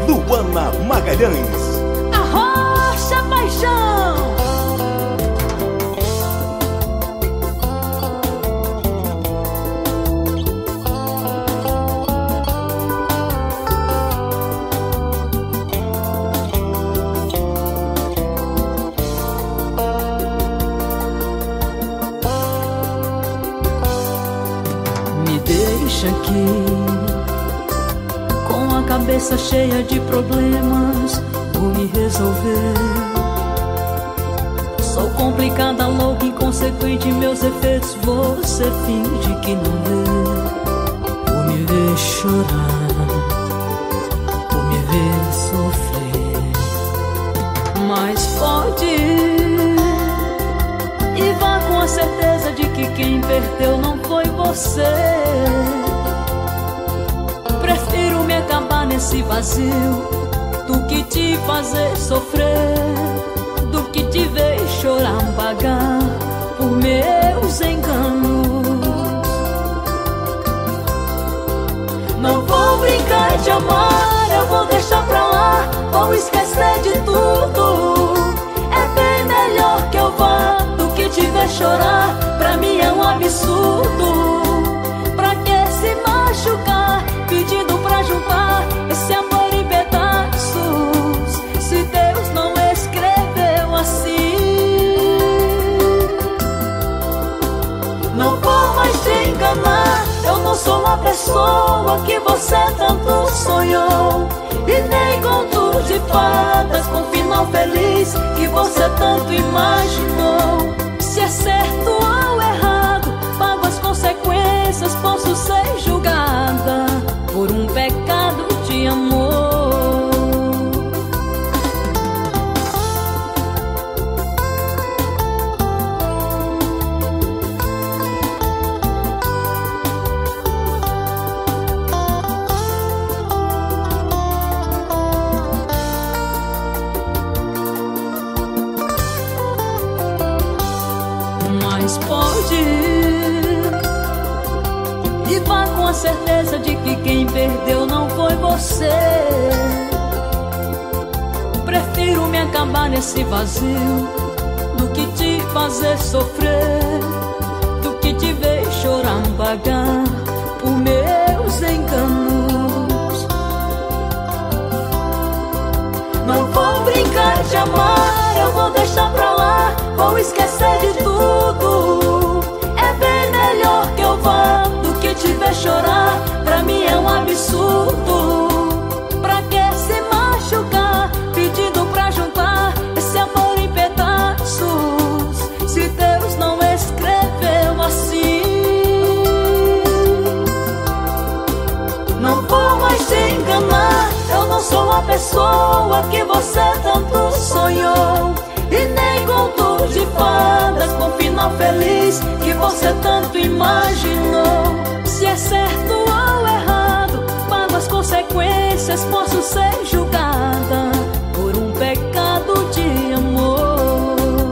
Luana Magalhães. Arrocha paixão. Me deixa aqui com a cabeça cheia de problemas, vou me resolver. Sou complicada, louca, inconsequente, meus efeitos você finge que não vê. Vou me ver chorar, vou me ver sofrer, mas pode ir e vá com a certeza de que quem perdeu não foi você. Prefiro me acabar nesse vazio do que te fazer sofrer, do que te ver chorar, pagar por meus enganos. Não vou brincar de amar, eu vou deixar pra lá, vou esquecer de tudo. É bem melhor que eu vá do que te ver chorar, pra mim é um absurdo. Pra que se machucar, pedindo pra juntar esse amor em pedaços, se Deus não escreveu assim? Não vou mais te enganar, eu não sou a pessoa que você tanto sonhou, e nem conto de fadas com final feliz que você tanto imaginou. Se é certo ou errado, pago as consequências, posso ser julgada por um pecado de amor. Mas pode ir e vá com a certeza de que quem perdeu não foi você. Prefiro me acabar nesse vazio do que te fazer sofrer, do que te ver chorar, pagar por meus enganos. Não vou brincar de amar, eu vou deixar pra lá, vou esquecer de tudo. É bem melhor que eu vá do que te ver chorar, pra mim é um absurdo. Pra que se machucar, pedindo pra juntar esse amor em pedaços, se Deus não escreveu assim? Não vou mais te enganar, eu não sou a pessoa que você tanto sonhou, e nem conto de fadas com final feliz que você tanto imaginou. Se é certo ou errado, pago as consequências, posso ser julgada por um pecado de amor.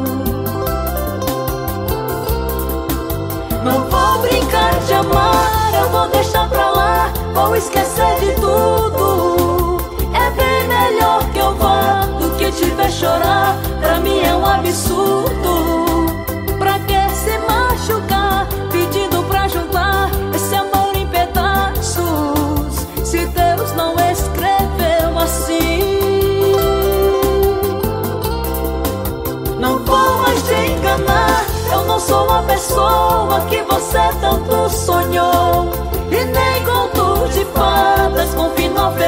Não vou brincar de amar, eu vou deixar pra lá, vou esquecer de tudo. É bem melhor que eu vá do que te ver chorar, pra mim é um absurdo. Pra que se machucar, pedindo pra juntar esse amor em pedaços, se Deus não escreveu assim? Não vou mais te enganar, eu não sou a pessoa que você tanto sonhou, e nem conto de fadas com final feliz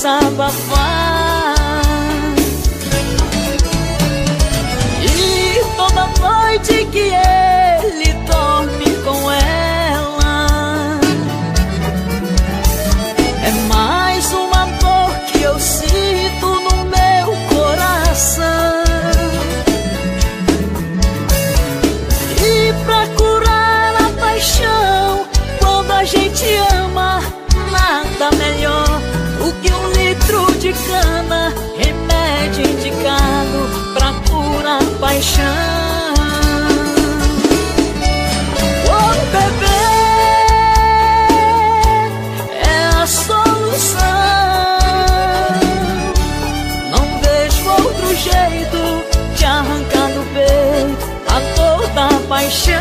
desabafar. E toda noite que ele dorme com ela, é mais uma dor que eu sinto no meu coração. E pra curar a paixão, quando a gente ama, nada melhor do que um litro de cana, remédio indicado pra curar a paixão. Oh, bebê, é a solução. Não vejo outro jeito de arrancar do peito a dor da paixão.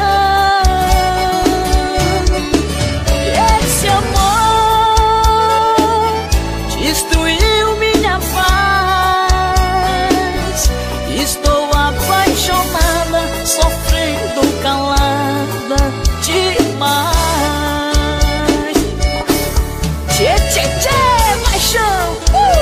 Esse amor destruiu minha paz. Estou apaixonada, sofrendo calada demais. Tchê, tchê, tchê, paixão.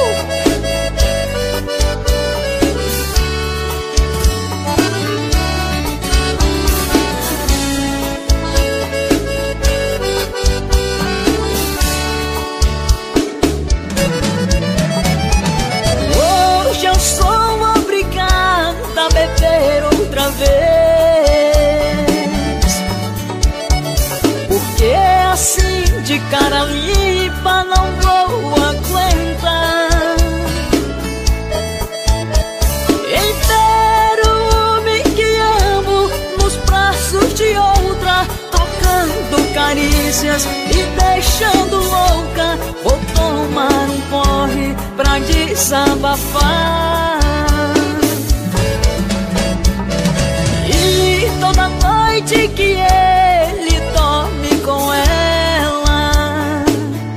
Hoje eu sou obrigada a beber outra vez, porque assim de cara limpa não vou aguentar. Inteiro me que amo nos braços de outra, trocando carícias e deixando louca. Vou tomar um porre pra desabafar. E toda noite que ele dorme com ela,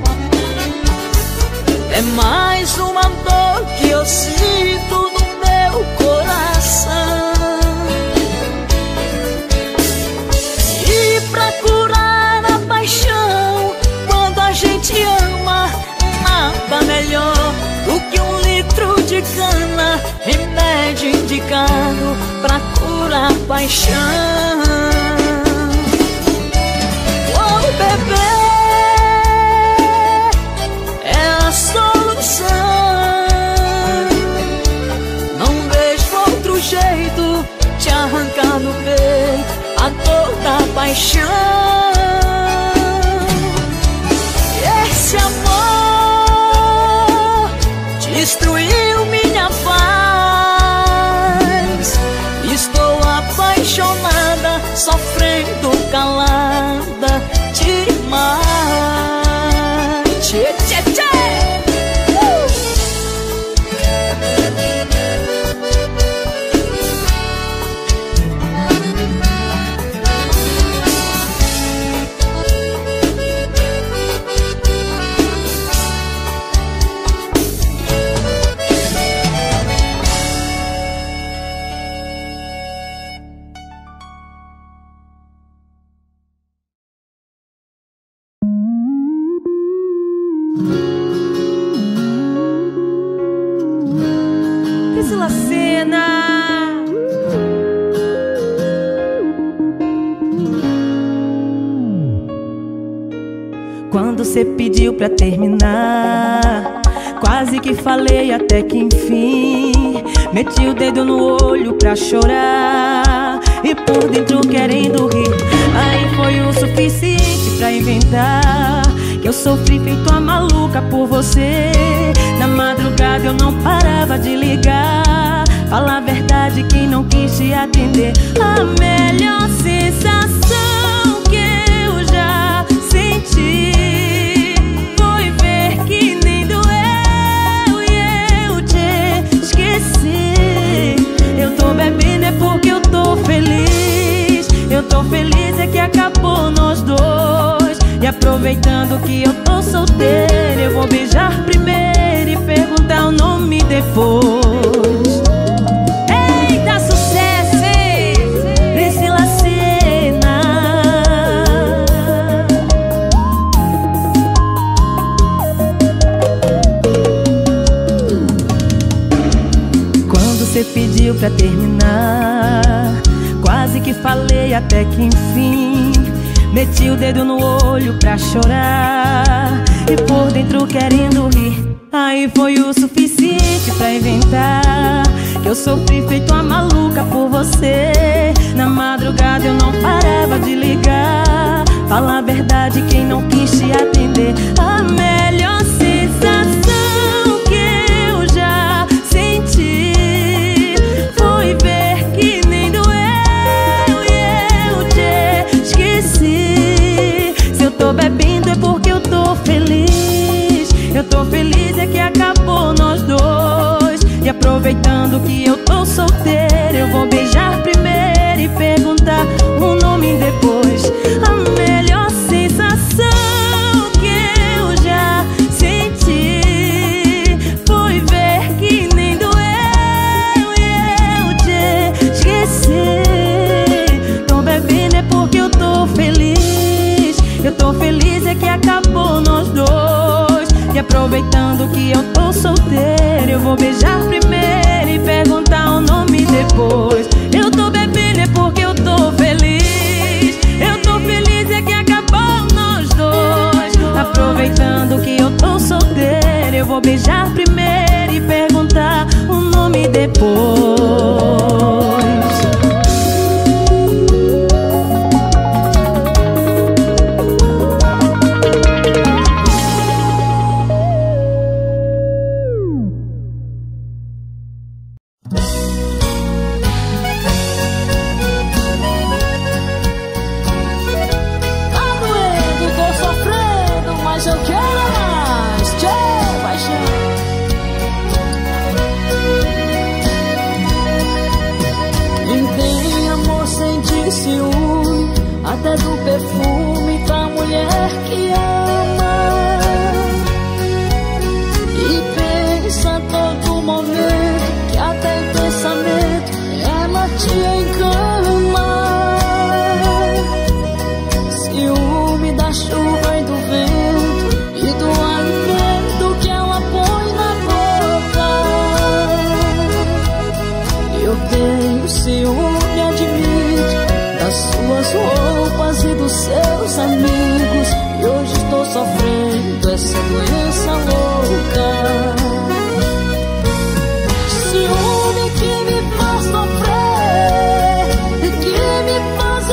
é mais uma dor que eu sinto no meu coração. E pra curar a paixão, quando a gente ama, nada melhor do que um litro de cana, remédio indicado pra curar a paixão. Oh, bebê, é a solução. Não vejo outro jeito de arrancar do peito a dor da paixão. Esse amor destruiu minha paz. Estou apaixonada, sofrendo calada demais. Tchê, tchê, tchê. Priscila Senna. Quando cê pediu pra terminar, quase que falei até que enfim. Meti o dedo no olho pra chorar e por dentro querendo rir. Aí foi o suficiente pra inventar que eu sofri feito a maluca por você. Na madrugada eu não parava de ligar, fala a verdade que não quis te atender. A melhor sensação que eu já senti foi ver que nem doeu e eu te esqueci. Eu tô bebendo é porque eu tô feliz. Eu tô feliz é que acabou nós dois. E aproveitando que eu tô solteira, eu vou beijar primeiro e perguntar o nome depois. Eita, sucesso, hein? Priscila Senna. pediu pra terminar. Quase que falei até que enfim meti o dedo no olho pra chorar e por dentro querendo rir. Aí foi o suficiente pra inventar que eu sofri feito uma maluca por você. Na madrugada eu não parava de ligar. Fala a verdade, quem não quis te atender. A melhor sensação que eu já senti foi ver que nem doeu e eu te esqueci. Se eu tô bebendo é porque eu tô feliz. Eu tô feliz é que acabou nós dois. E aproveitando que eu tô solteiro, eu vou beijar primeiro e perguntar o nome depois. A melhor sensação que eu já senti foi ver que nem doeu e eu te esqueci. Tô bebendo é porque eu tô feliz. Eu tô feliz é que acabou nós dois. E aproveitando que eu tô solteiro, eu vou beijar primeiro e perguntar o nome depois. Eu tô bebendo é porque eu tô feliz. Eu tô feliz é que acabou nós dois. Aproveitando que eu tô solteiro, eu vou beijar primeiro e perguntar o nome depois. Até do perfume da mulher que ama. E pensa a todo momento que até em pensamento ela te encama. Ciúme da chuva e do vento e do alimento que ela põe na boca. Eu tenho ciúme, admito, das suas roupas e dos seus amigos. E hoje estou sofrendo essa doença louca. Ciúme que me faz sofrer e que me faz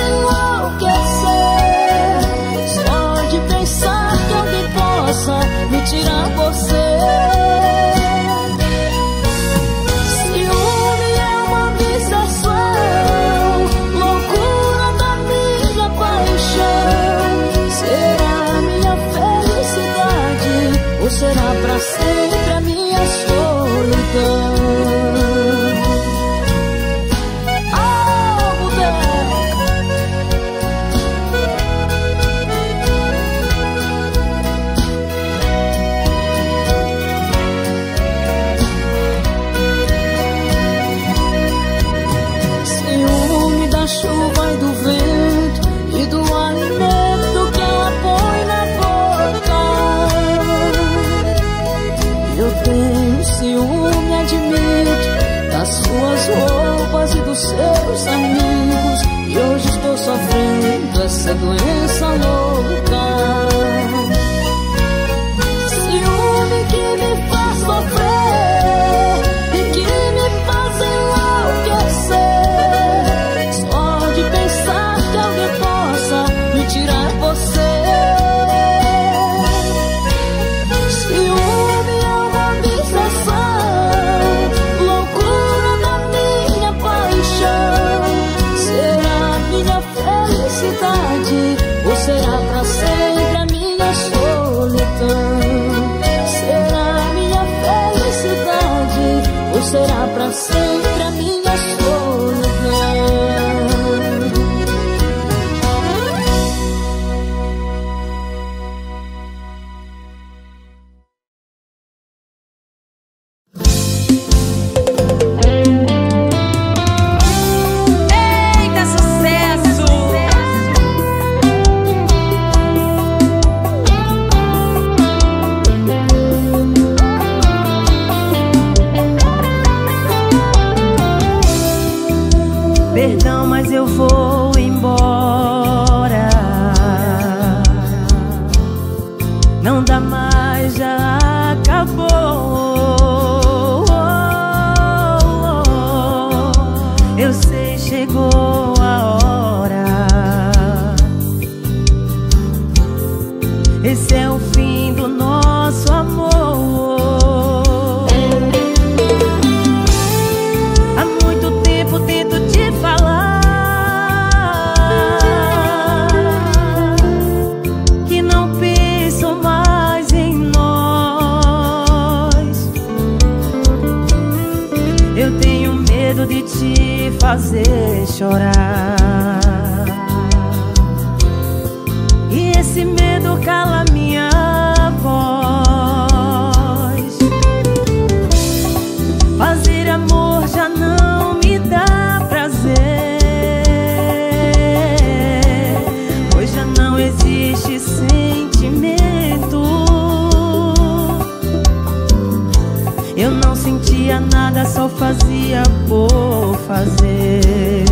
enlouquecer. Só de pensar que alguém possa me tirar você. Ou será pra sempre a minha solidão? Oh, ciúme da chuva e do vento e do alimento que ela põe na boca. Eu tenho ciúme, admito, das suas roupas e dos seus amigos. E hoje estou sofrendo essa doença louca. Ciúme que me faz sofrer e que me faz enlouquecer. Só de pensar que alguém possa me tirar você. Ou será pra sempre a minha solidão? Será minha felicidade? Ou será pra sempre a minha solidão? eu vou embora. Não dá mais, já acabou. Eu sei, chegou a hora. Esse é o fim do nosso amor. Há muito tempo tento te falar que não penso mais em nós. Eu tenho medo de te fazer chorar, e esse medo cala minha voz. Fazer amor já não me dá prazer, pois já não existe sentimento. Eu não sentia nada, só fazia por fazer.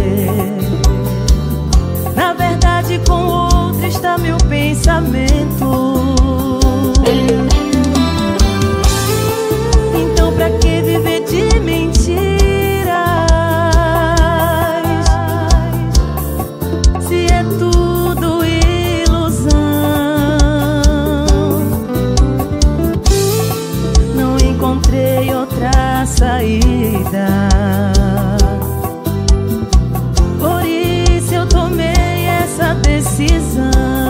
Na verdade, com outro está meu pensamento. Então pra que viver de mentiras, se é tudo ilusão? Não encontrei outra saída, por isso eu tomei essa decisão.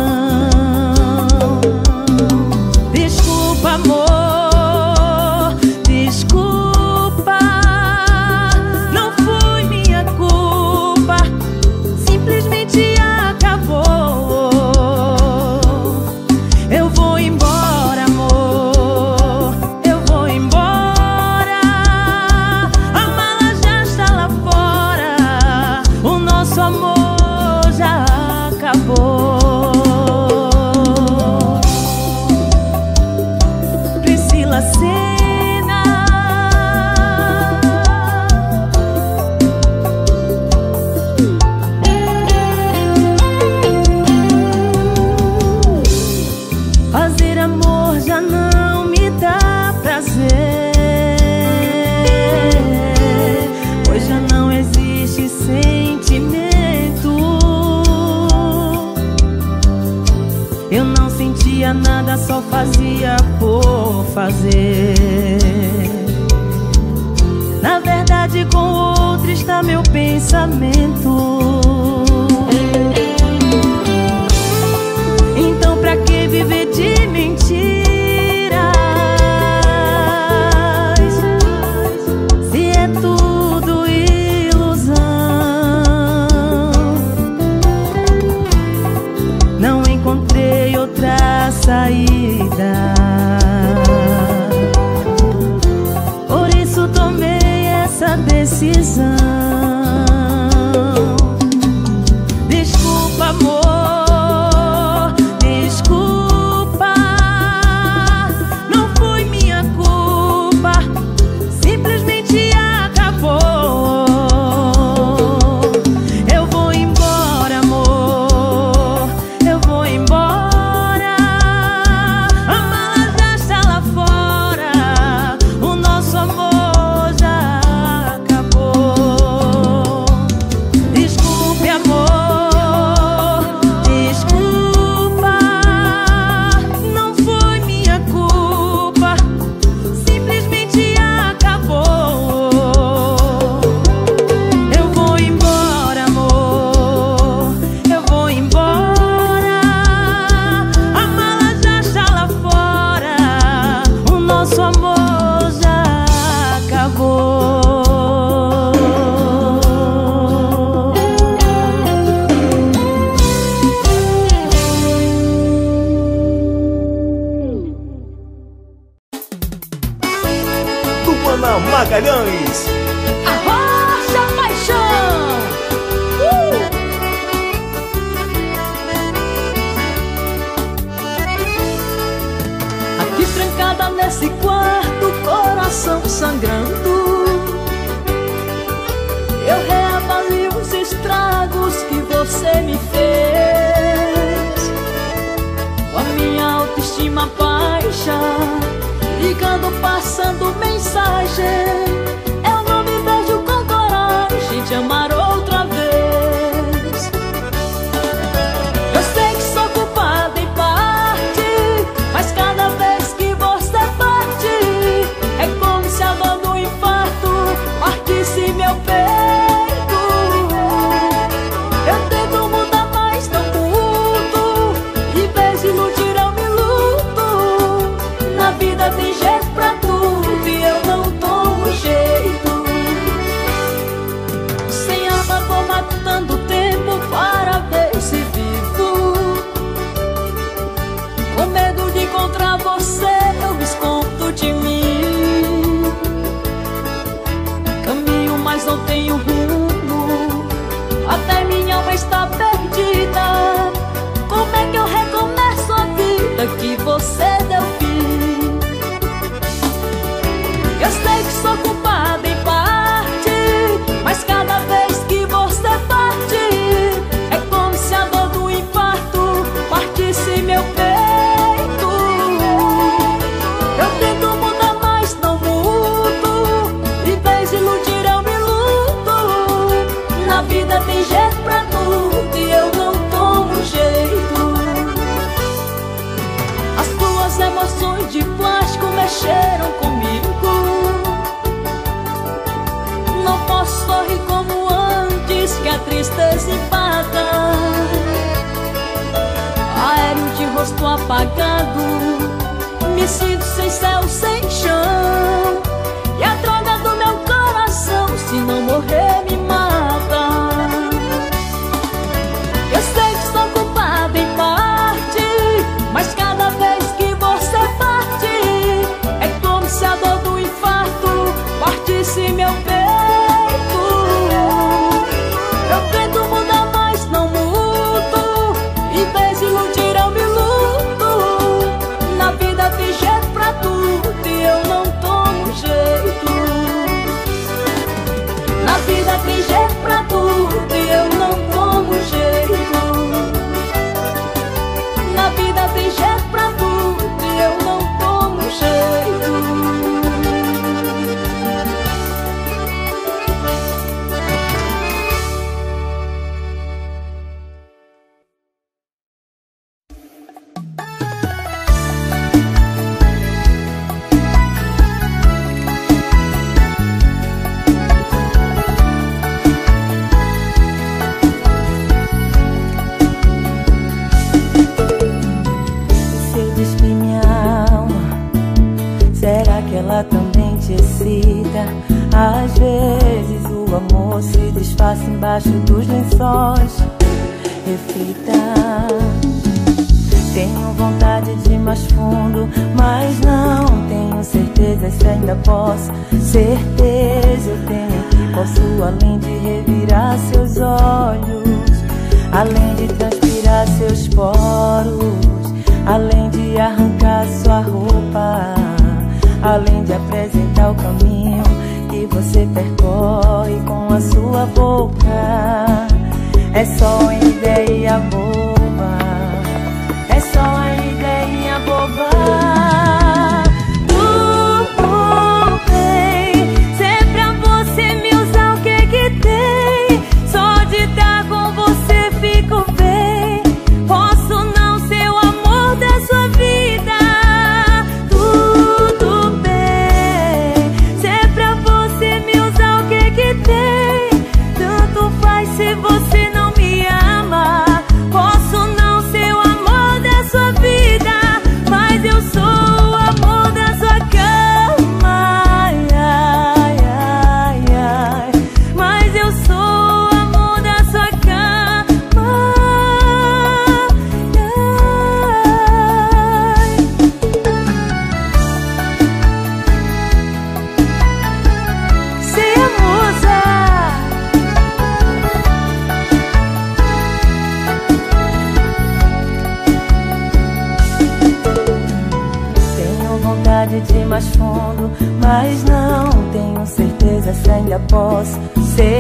Desculpa, amor, desculpa, não foi minha culpa, simplesmente acabou. Eu vou embora, amor, eu vou embora. A mala já está lá fora, o nosso amor já acabou. Cena. Fazer amor já não me dá prazer, pois já não existe sentimento. Eu não sentia nada, só fazia por fazer. Na verdade, com outro está meu pensamento. Então pra que viver de mentiras, se é tudo ilusão? Não encontrei outra saída, por isso tomei essa decisão. Desculpa, amor, desculpa, não foi minha culpa, simplesmente acabou. Eu vou embora, amor, eu vou embora. A mala já está lá fora, o nosso amor já acabou. Desculpe, amor, desculpa, não foi minha culpa, simplesmente acabou. Eu vou embora, amor, eu vou embora. A mala já está lá fora, o nosso amor já acabou. Tupana Magalhães. Arrocha paixão. Aqui trancada nesse quarto, coração sangrando, eu reavalio os estragos caixa, ligando, passando mensagem. Eu não me vejo com coragem de amar outra vez. Eu sei que sou culpada em parte, mas cada vez que você parte, é como se a dor do infarto partisse meu peito. Eu tento mudar, mas não mudo. Em vez de iludir, eu me luto. Na vida tem jeito pra tudo e eu não tomo jeito. Sem alma vou matando tempo para ver se vivo. Com medo de encontrar você, eu me escondo de mim. Caminho, mas não tenho rumo. Até minha alma está perdida. Como é que eu recomeço a vida que você deu fim? Eu sei que sou culpada em parte, mas cada vez que você parte, é como se a dor do infarto partisse meu peito. Eu tento mudar, mas não mudo. Em vez de iludir, eu me luto. Na vida tem jeito pra tudo e eu não tomo jeito. As tuas emoções de plástico mexeram comigo. Não posso sorrir como antes, que a tristeza empata. Aéreo de rosto apagado, me sinto sem céu, sem chão. E a droga do meu coração, se não morrer, me mata. Eu sei que sou culpada em parte, mas cada vez que você parte, é como se a dor do infarto partisse meu peito. Eu tento mudar, mas não mudo. Em vez de iludir, eu me luto. Na vida tem jeito pra tudo e eu não tomo jeito. Na vida tem jeito pra tudo e eu não tomo jeito. Na vida tem jeito pra tudo e eu não tomo jeito. Você despide minha alma, será que ela também te excita? Às vezes o amor se desfaz embaixo dos lençóis. Reflita, tenho vontade de ir mais fundo, mas não tenho certeza se ainda posso. Certeza eu tenho que posso, além de revirar seus olhos, além de transpirar seus poros, além de arrancar sua roupa, além de apresentar o caminho que você percorre com a sua boca. É só ideia boba, é só ideia boba. Tudo bem, se é pra você me usar, o que que tem? Só de estar com você fico bem. Posso não ser o amor da sua vida. Tudo bem, se é pra você me usar, o que que tem? Tanto faz se você não me ama. Posso não ser o amor da sua vida, mas eu sou o amor da sua cama. Ai, ai, ai, ai. Mas eu sou o amor da sua cama. Ai. Sei a musa. Tenho vontade de ir mais fundo, mas não tenho certeza se ainda posso.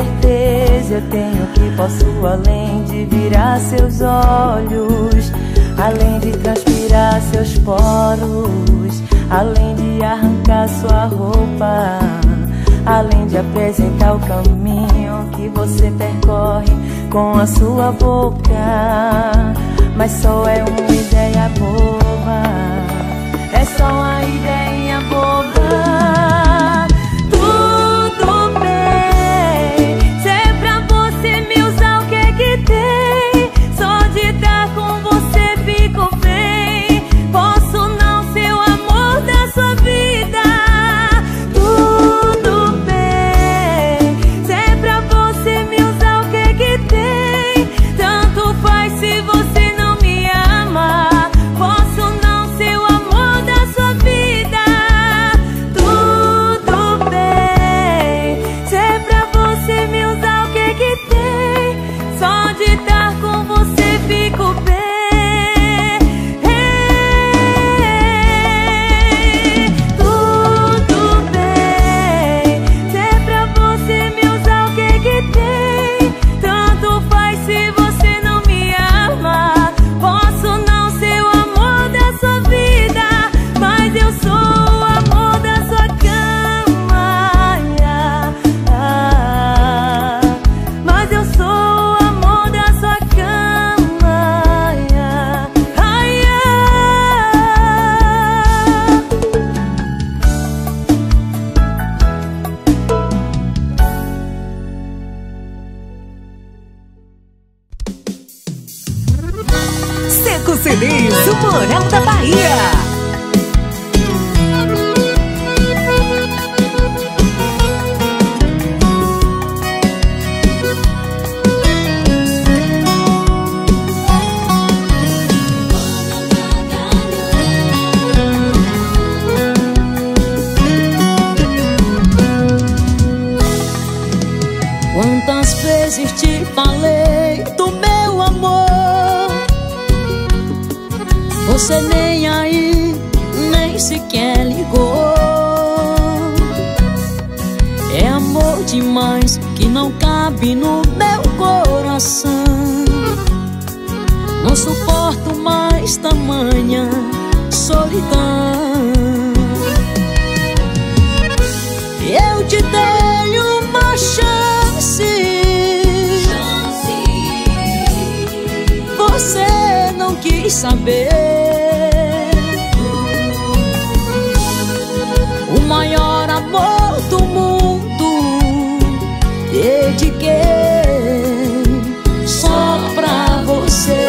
Certeza eu tenho que posso, além de virar seus olhos, além de transpirar seus poros, além de arrancar sua roupa, além de apresentar o caminho que você percorre com a sua boca. Mas só é uma ideia boba, é só uma ideia boba. Tudo bem, se é pra você me usar, o que é que tem? Só de estar com você fico bem. Posso não ser o amor da sua vida. Tudo bem, se é pra você me usar, o que é que tem? Tanto faz se você não me ama. Posso não ser o amor da sua vida. Tudo bem, se é pra você me usar, o que é que tem? Só de estar com você fico bem. Tudo bem, se é pra você me usar, o que é que tem? Tanto faz se você não me ama. Posso não ser o amor da sua vida, mas eu sou o amor da sua cama. Mas eu sou o amor da sua cama. Seco CDs, o Moral da Bahia. Quantas vezes te falei do meu amor, você nem aí, nem sequer ligou. É amor demais que não cabe no meu coração. Não suporto mais tamanha solidão. Eu te dei uma chance, você não quis saber. O maior amor do mundo dediquei só pra você.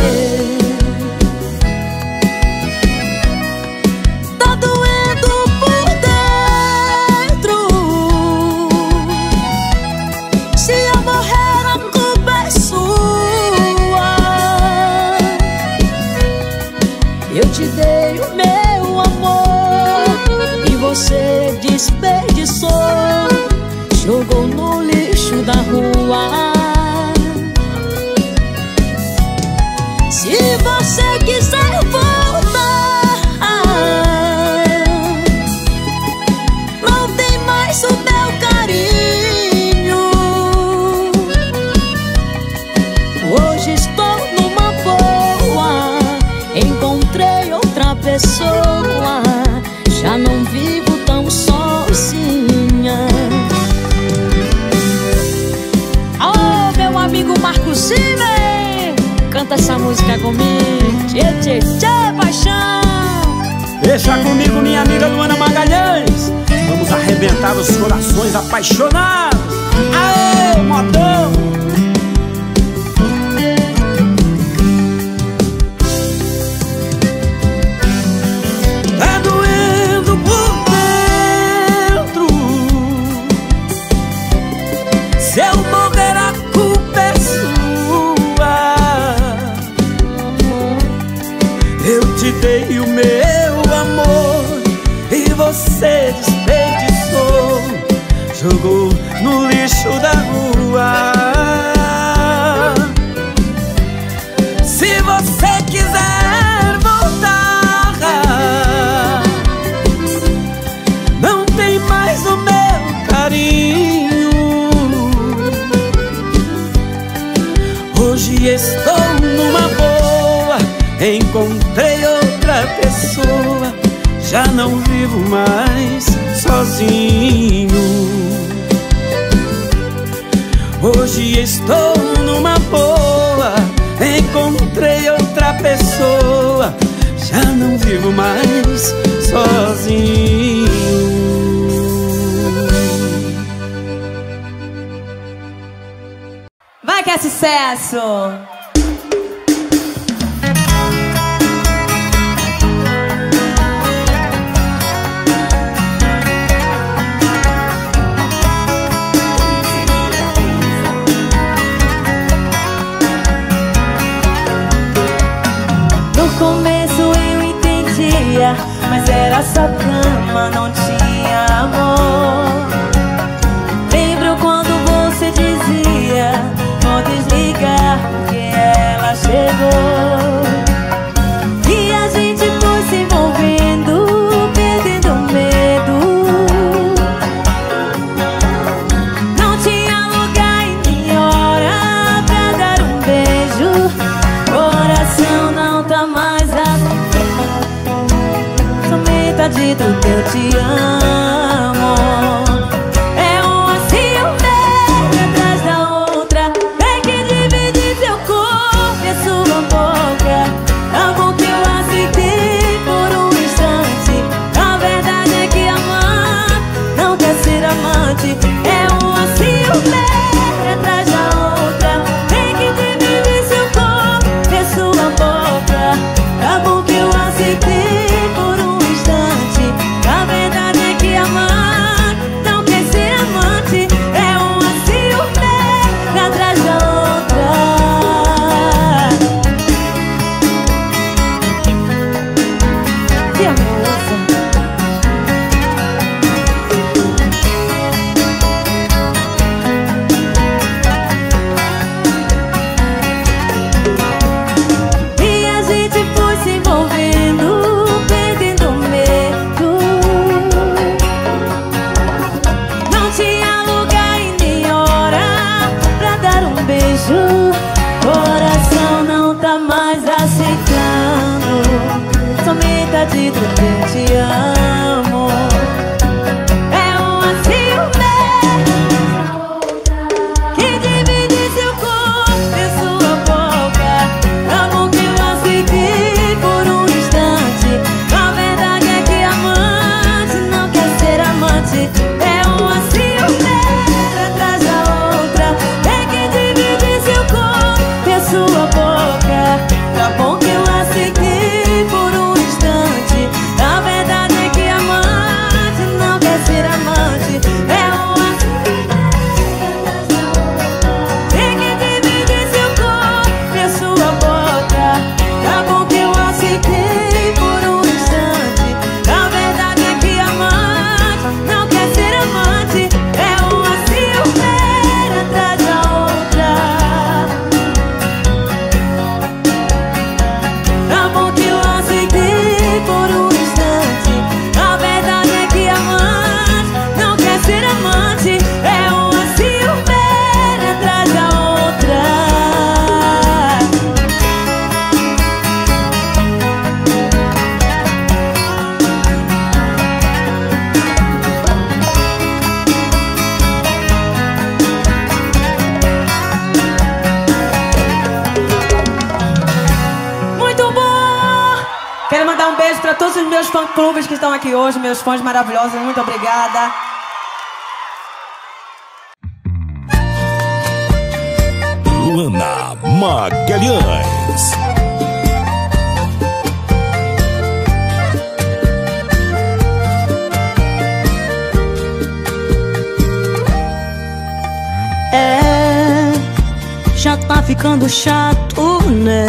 Tá doendo por dentro, se eu morrer a culpa é sua. Eu te dei o meu amor e você desperdiçou, jogou no lixo da rua. Se você quiser voltar, não tem mais o meu carinho. Hoje estou numa boa, encontrei outra pessoa, já não vivo tão sozinha. Oh, meu amigo Marcos Zimmer, canta essa música comigo. Tchê, tchê, tchê, paixão. Deixa comigo, minha amiga Luana Magalhães. Vamos arrebentar os corações apaixonados. Aê, modão! Tá doendo por dentro, se eu morrer a culpa é sua. Eu te dei o meu amor e você desperdiçou, jogou no lixo da rua. Se você quiser voltar, não tem mais o meu carinho. Hoje estou numa boa, encontrei outra pessoa, já não vivo mais sozinho. Hoje estou numa boa, encontrei outra pessoa, já não vivo mais sozinho. Vai que é sucesso! No começo eu entendia, mas era só cama, não tinha amor. Lembro quando você dizia: vou desligar porque ela chegou. E a gente foi se envolvendo, perdendo medo. Não tinha lugar e nem hora pra dar um beijo. Coração não tá mais assim. Sou metade do que eu te amo. É uma ciúmeira atrás da outra. Tem que dividir seu corpo e a sua boca. Tá bom que eu aceitei por um instante. A verdade é que amar não quer ser amante. É uma ciúmeira atrás da outra. Tem que dividir seu corpo e a sua boca. Tá bom que eu aceitei por um instante. A verdade é que amar não quer ser amante. É uma ciúmeira atrás da outra. Que moça. E a gente foi se envolvendo, perdendo medo. Não tinha lugar e nem hora pra dar um beijo. Coração não tá mais aceitando. Sou metade do que eu te amo. É uma ciúmeira que divide seu corpo e sua boca. Tá bom que eu aceitei por um instante. A verdade é que amante não quer ser amante. É uma ciúmeira atrás da outra. Tem que dividir seu corpo e a sua boca. Tá bom que eu aceitei por um instante. A verdade é que amante não quer ser amante. É uma tem que dividir seu corpo e a sua boca. Tá bom que eu aceitei por um instante. A verdade é que amante não quer ser amante. É uma ciúmeira atrás da outra. Tá bom que eu aceitei por um instante. A verdade é que amante não quer ser amante. É uma ciúmeira atrás da outra. Muito bom! Quero mandar um beijo pra todos os meus fã-clubes que estão aqui hoje, meus fãs maravilhosos. Muito obrigada. Luana Magalhães. Já tá ficando chato, né?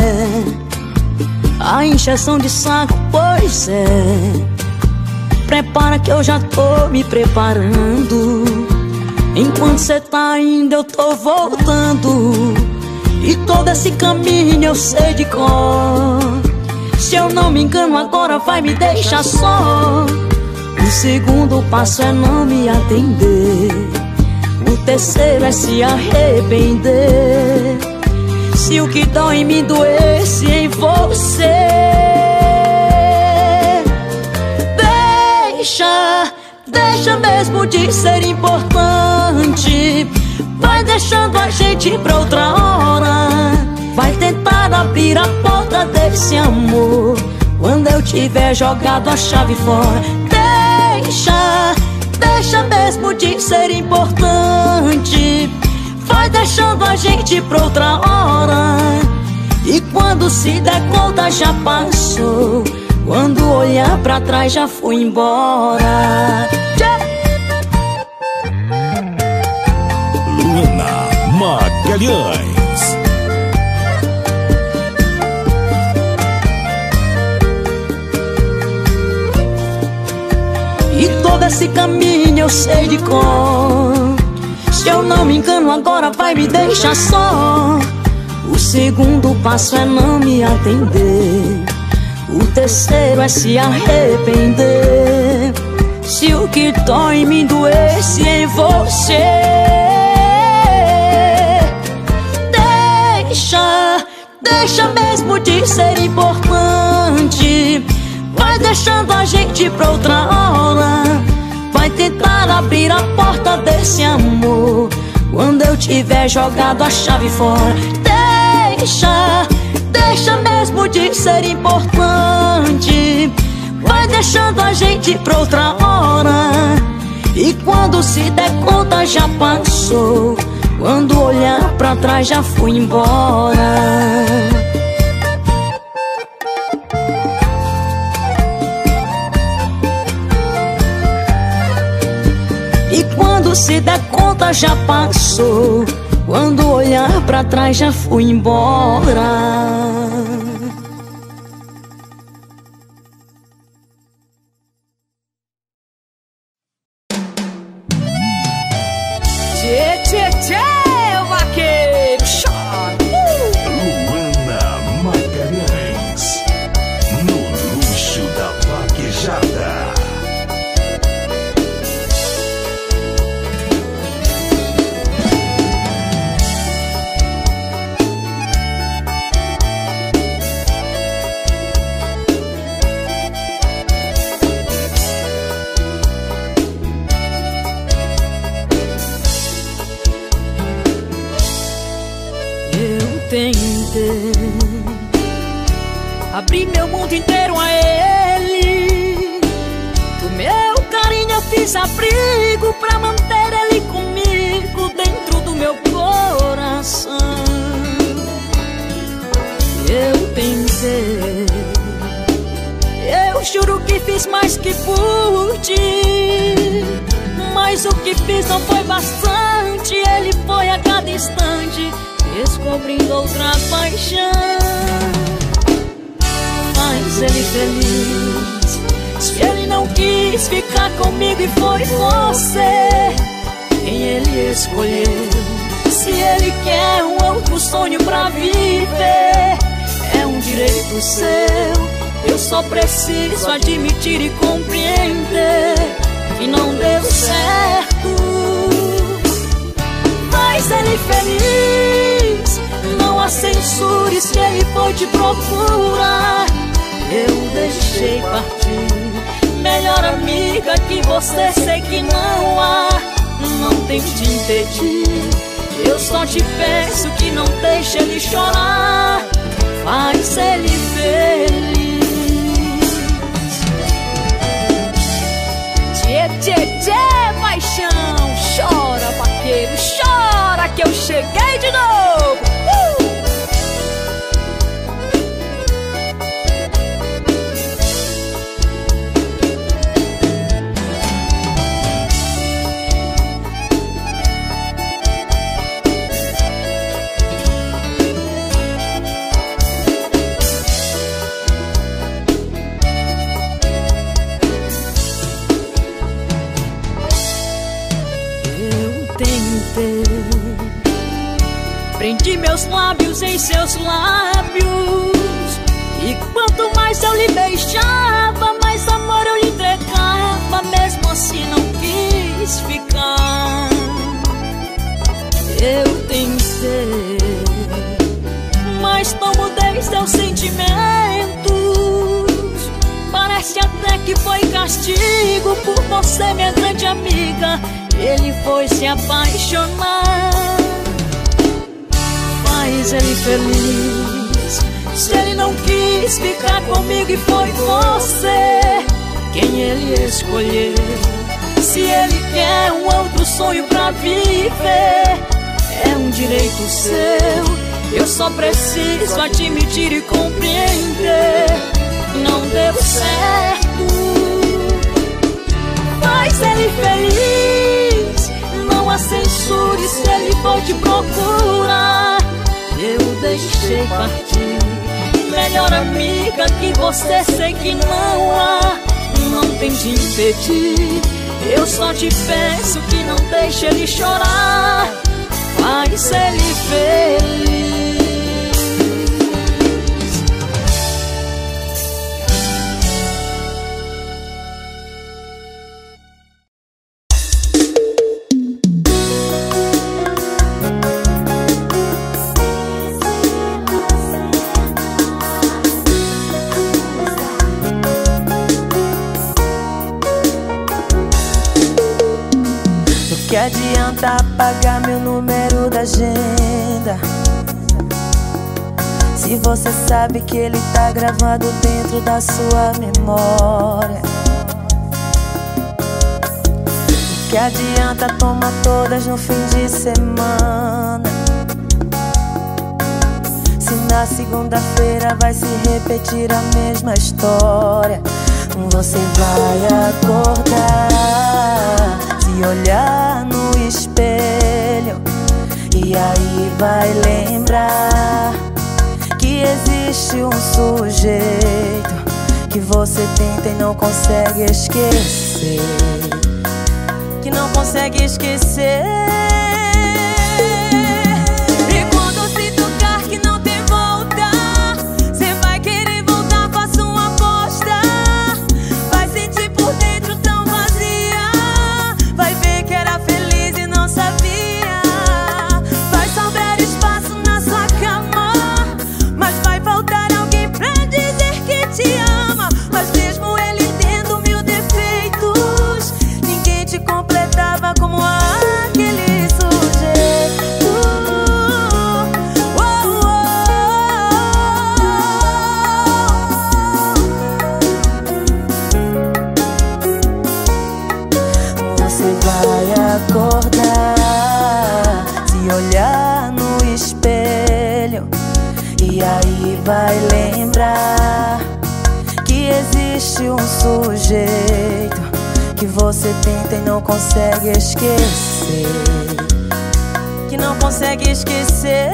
A injeção de saco, pois é. Prepara que eu já tô me preparando. Enquanto cê tá indo eu tô voltando. E todo esse caminho eu sei de cor. Se eu não me engano agora vai me deixar só. O segundo passo é não me atender. O terceiro é se arrepender. Se o que dói em mim doesse em você, deixa mesmo de ser importante. Vai deixando a gente pra outra hora. Vai tentar abrir a porta desse amor quando eu tiver jogado a chave fora. Deixa mesmo de ser importante. Vai deixando a gente pra outra hora. E quando se der conta já passou. Quando olhar pra trás já fui embora. Luana Magalhães. E todo esse caminho eu sei de cor. Se eu não me engano agora vai me deixar só. O segundo passo é não me atender. O terceiro é se arrepender. Se o que dói em mim doesse em você, deixa mesmo de ser importante. Vai deixando a gente pra outra hora. Vai tentar abrir a porta desse amor quando eu tiver jogado a chave fora. Deixa mesmo de ser importante. Vai deixando a gente pra outra hora. E quando se der conta já passou. Quando olhar pra trás já fui embora. E quando se der conta já passou. Quando olhar pra trás já fui embora. Tchê, o vaqueiro chora. Luana Magalhães, no luxo da vaquejada. Tentei abrir meu mundo inteiro a ele. Do meu carinho eu fiz abrigo pra manter ele comigo dentro do meu coração. Eu tentei, eu juro que fiz mais que por ti, mas o que fiz não foi bastante. Ele foi a cada instante descobrindo outra paixão. Faz ele feliz. Se ele não quis ficar comigo e foi você quem ele escolheu. Se ele quer um outro sonho pra viver, é um direito seu. Eu só preciso admitir e compreender que não deu certo. Faz ele feliz. Não há censura se ele for te procurar. Eu deixei partir. Melhor amiga que você, sei que não há. Não tente impedir. Eu só te peço que não deixe ele chorar. Faz ele feliz. Tchê, paixão. Chora, vaqueiro, chora que eu cheguei de novo. Prendi meus lábios em seus lábios, e quanto mais eu lhe beijava, mais amor eu lhe entregava. Mesmo assim não quis ficar. Eu tentei, sentimentos. Parece até que foi castigo por você, minha grande amiga. Ele foi se apaixonar. Faz ele feliz. Se ele não quis ficar comigo e foi você quem ele escolheu. Se ele quer um outro sonho pra viver, é um direito seu. Eu só preciso admitir e compreender. Não deu certo. Faz ele feliz. Não a censure se ele for te procurar. Eu deixei partir. Melhor amiga que você, sei que não há. Não tem de impedir. Eu só te peço que não deixe ele chorar. Faz ele feliz. Que adianta apagar meu número da agenda se você sabe que ele tá gravado dentro da sua memória? Que adianta tomar todas no fim de semana se na segunda-feira vai se repetir a mesma história? Você vai acordar, se olhar no espelho e aí vai lembrar que existe um sujeito que você tenta e não consegue esquecer, que não consegue esquecer. E quando se tocar que não tem volta, você vai querer voltar, faça uma aposta. Vai sentir por dentro tão vazia, vai ver que era feliz e não sabia. Vai sobrar espaço na sua cama, mas vai faltar alguém pra dizer que te ama. Mas mesmo ele tendo mil defeitos, ninguém te completava como aquele sujeito. Oh, oh, oh. Você vai acordar, se olhar no espelho e aí vai lembrar que existe um sujeito que você tenta e não consegue esquecer, que não consegue esquecer.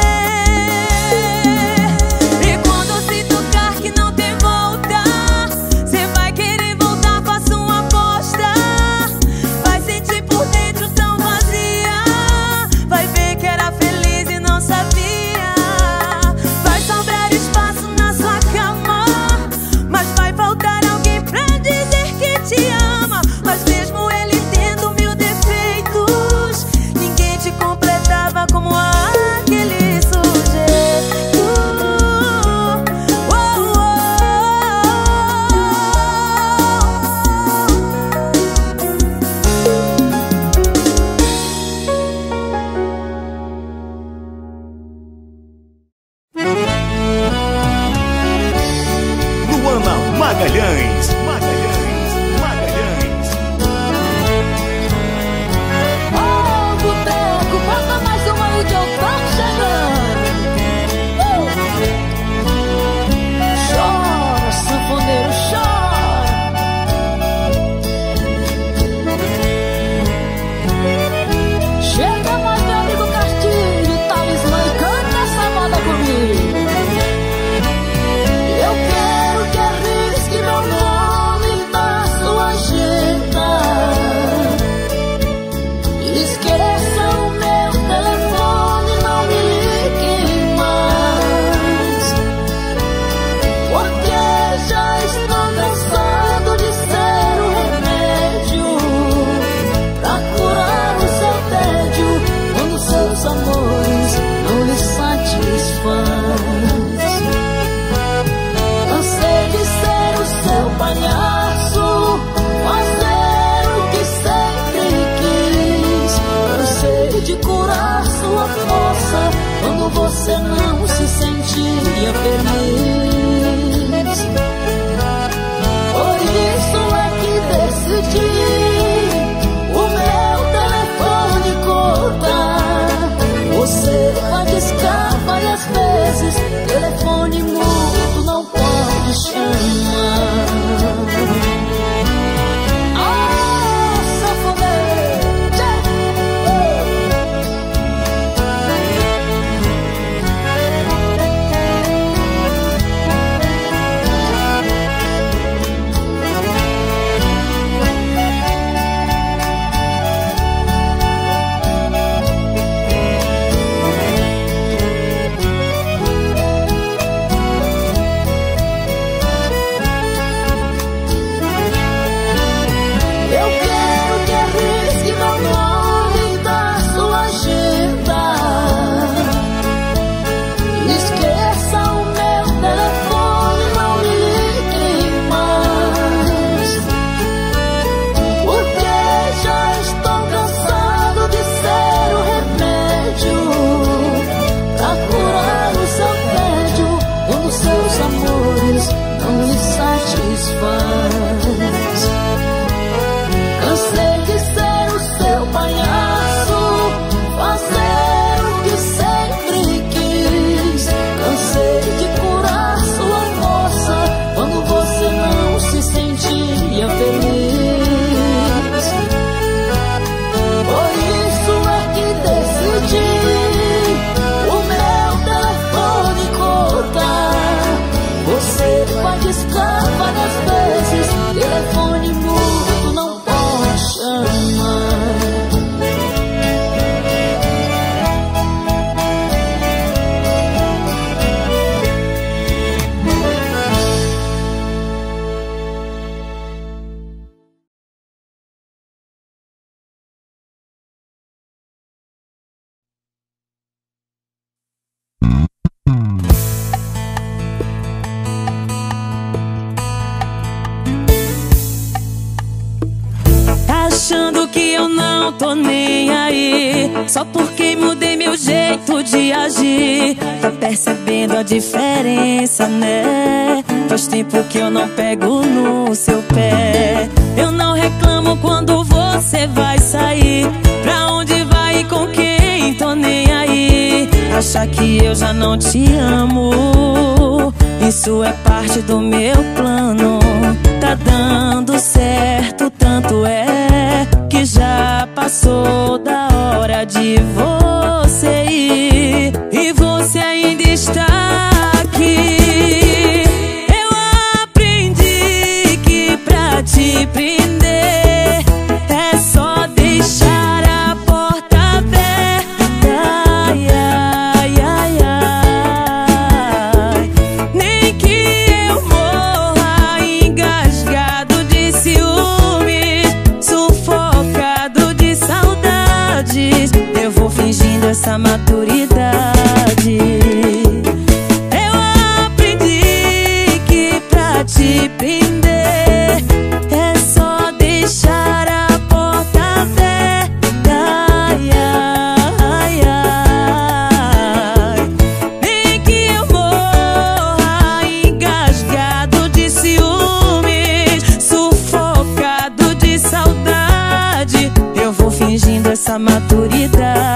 E quando se tocar que não tem volta, você vai querer voltar, faça uma aposta. Vai sentir por dentro tão vazia, vai ver que era feliz e não sabia. Vai sobrar espaço na sua cama, mas vai faltar alguém pra dizer que te ama. Mas mesmo ele tendo mil defeitos, ninguém te completava como aquele sujeito. Oh, oh, Luana Magalhães. achando que eu não tô nem aí, só porque mudei meu jeito de agir. Tá percebendo a diferença, né? Faz tempo que eu não pego no seu pé. Eu não reclamo quando você vai sair. Pra onde vai e com quem? Tô nem aí. Achar que eu já não te amo, isso é parte do meu plano. Tá dando certo, tanto é que já passou da hora de você ir, e você ainda está aqui. Eu aprendi que pra te prender é só deixar a porta aberta. Ai, ai, ai, ai. Nem que eu morra engasgado de ciúmes, sufocado de saudades, eu vou fingindo essa maturidade. Eu aprendi que pra te prender é só deixar a porta aberta. Ai, ai, ai. Nem que eu morra engasgado de ciúmes, sufocado de saudade, eu vou fingindo essa maturidade.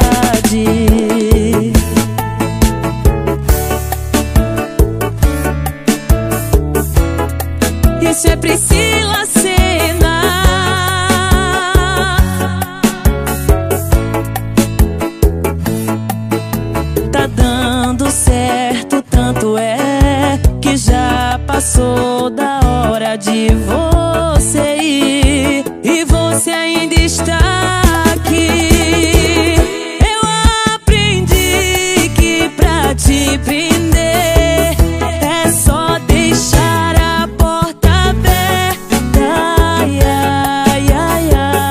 Isso é Priscila Senna. Tá dando certo, tanto é que já passou da hora de você ir, e você ainda está aqui. Eu aprendi que pra te prender é só deixar a porta aberta. Ai, ai, ai,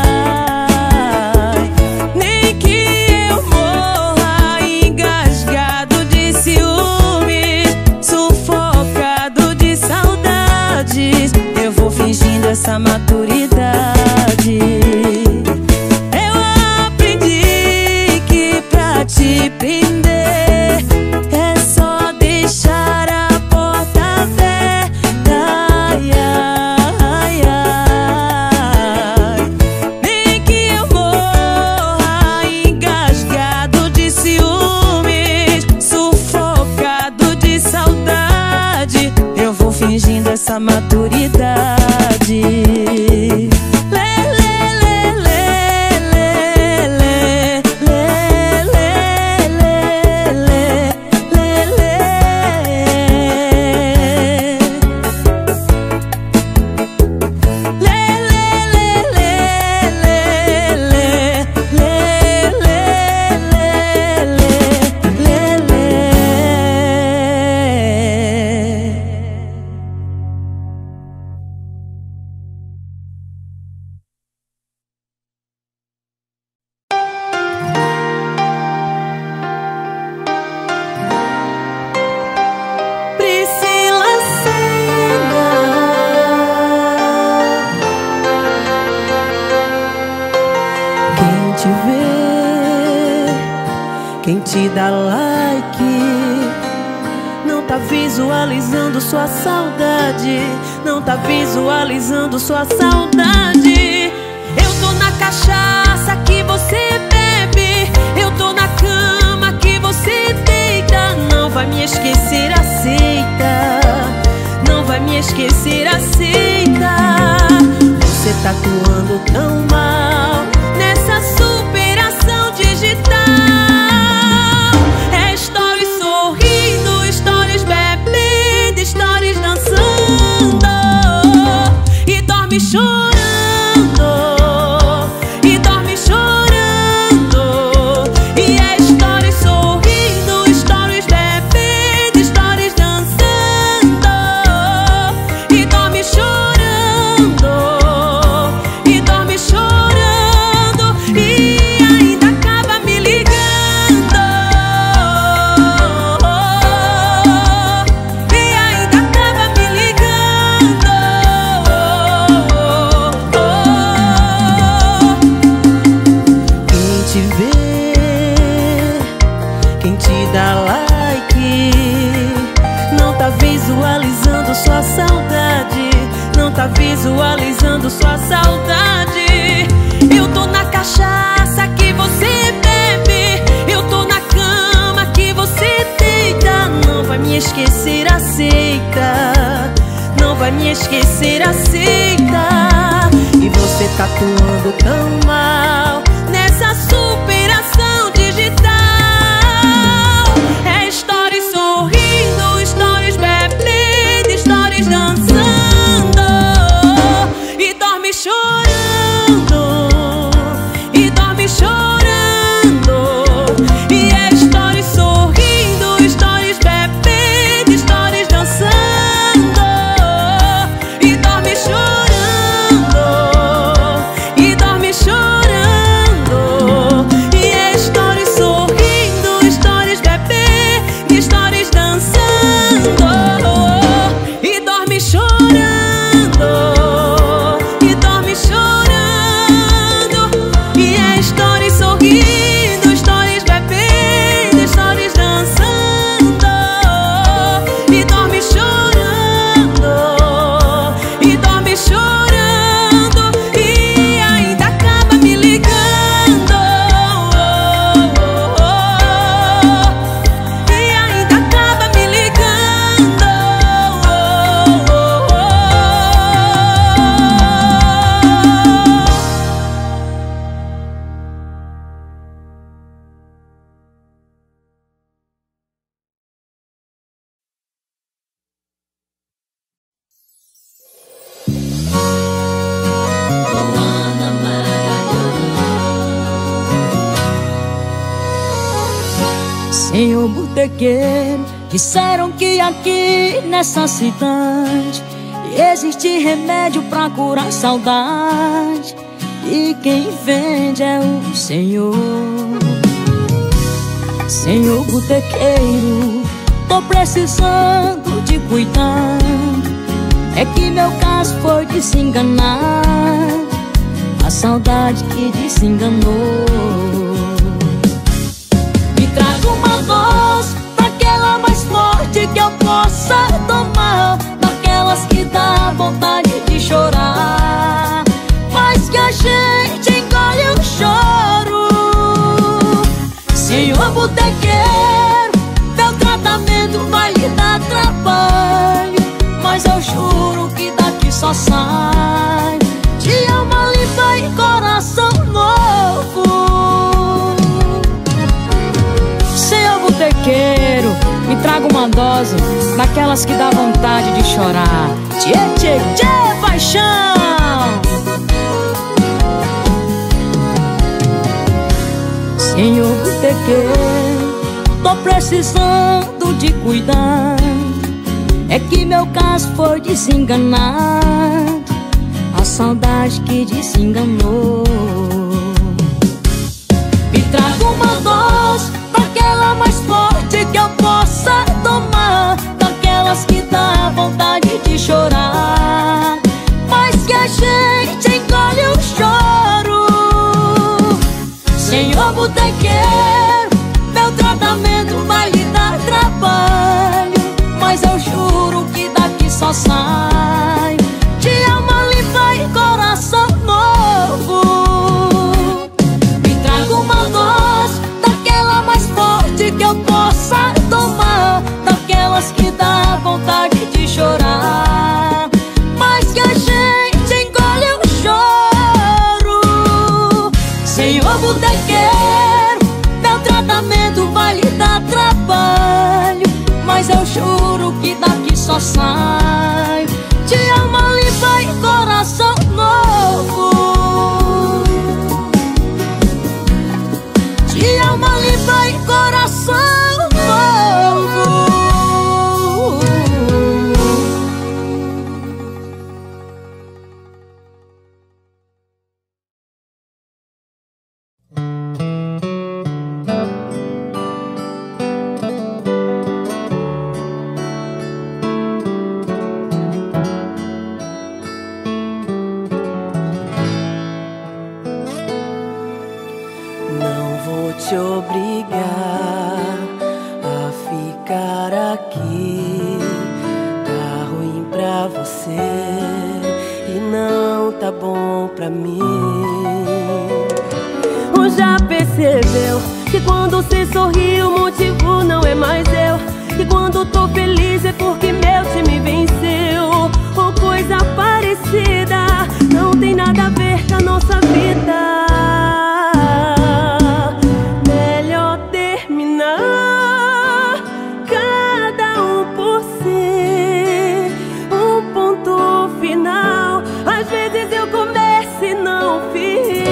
ai. Nem que eu morra engasgado de ciúmes, sufocado de saudades, eu vou fingindo essa maturidade. Eu aprendi que pra te prender é só deixar a porta aberta. Ai, ai, ai. Nem que eu morra engasgado de ciúmes, sufocado de saudade, eu vou fingindo essa maturidade. Quem te dá like não tá visualizando sua saudade, não tá visualizando sua saudade. Eu tô na cachaça que você bebe, eu tô na cama que você deita. Não vai me esquecer, aceita. Não vai me esquecer, aceita. Você tá atuando tão mal nessa superação digital. É stories sorrindo, stories bebendo, stories dançando, e dorme chorando cachaça que você bebe, eu tô na cama que você deita. Não vai me esquecer, aceita. Não vai me esquecer, aceita. E você tá atuando tão mal nessa superação digital. É stories sorrindo, stories bebendo, stories dançando, e dorme chorando, e dorme chorando. E é stories sorrindo, stories bebendo, stories dançando, e dorme chorando, e dorme chorando. E é stories sorrindo, stories bebendo, stories dançando, e dorme chorando, e dorme chorando. E é stories sorrindo, stories bebendo, stories dançando, e dorme chorando, e dorme chorando. E ainda acaba me ligando, e ainda acaba me ligando. Senhor botequeiro, disseram que aqui nessa cidade existe remédio pra curar saudade, e quem vende é o Senhor. Senhor botequeiro, tô precisando de cuidar. É que meu caso foi de se enganar, a saudade que desenganou. Me traga uma dose daquela mais forte que eu possa tomar, daquelas que dá vontade de chorar, mas que a gente engole o choro. Senhor botequeiro, meu tratamento vai lhe dar trabalho, mas eu juro que daqui só sai de alma limpa e coração novo. Senhor botequeiro, me traga uma dose daquelas que dá vontade de chorar. Tchê, tchê, tchê, paixão. Senhor botequeiro, tô precisando de cuidar. É que meu caso foi desenganado, a saudade que desenganou. Me traga uma dose daquela mais forte que eu possa tomar, daquelas que dá vontade de chorar, mas que a gente engole o choro. Senhor botequeiro, meu tratamento vai lhe dar trabalho, mas eu juro que daqui só sai de alma limpa e coração novo. Me traga uma dose daquela mais forte que eu possa tomar, daquelas que dá vontade de chorar, mas que a gente engole o choro. Senhor botequeiro, meu tratamento vai lhe dar trabalho, mas eu juro que daqui só sai de alma limpa e coração novo. De alma limpa e coração novo. Não vou te obrigar a ficar aqui. Tá ruim pra você e não tá bom pra mim. percebeu que quando você sorri o motivo não é mais eu? Que quando tô feliz é porque meu time venceu? Ou coisa parecida, não tem nada a ver com a nossa vida. Melhor terminar, cada um por si, um ponto final. Às vezes eu começo e não fiz.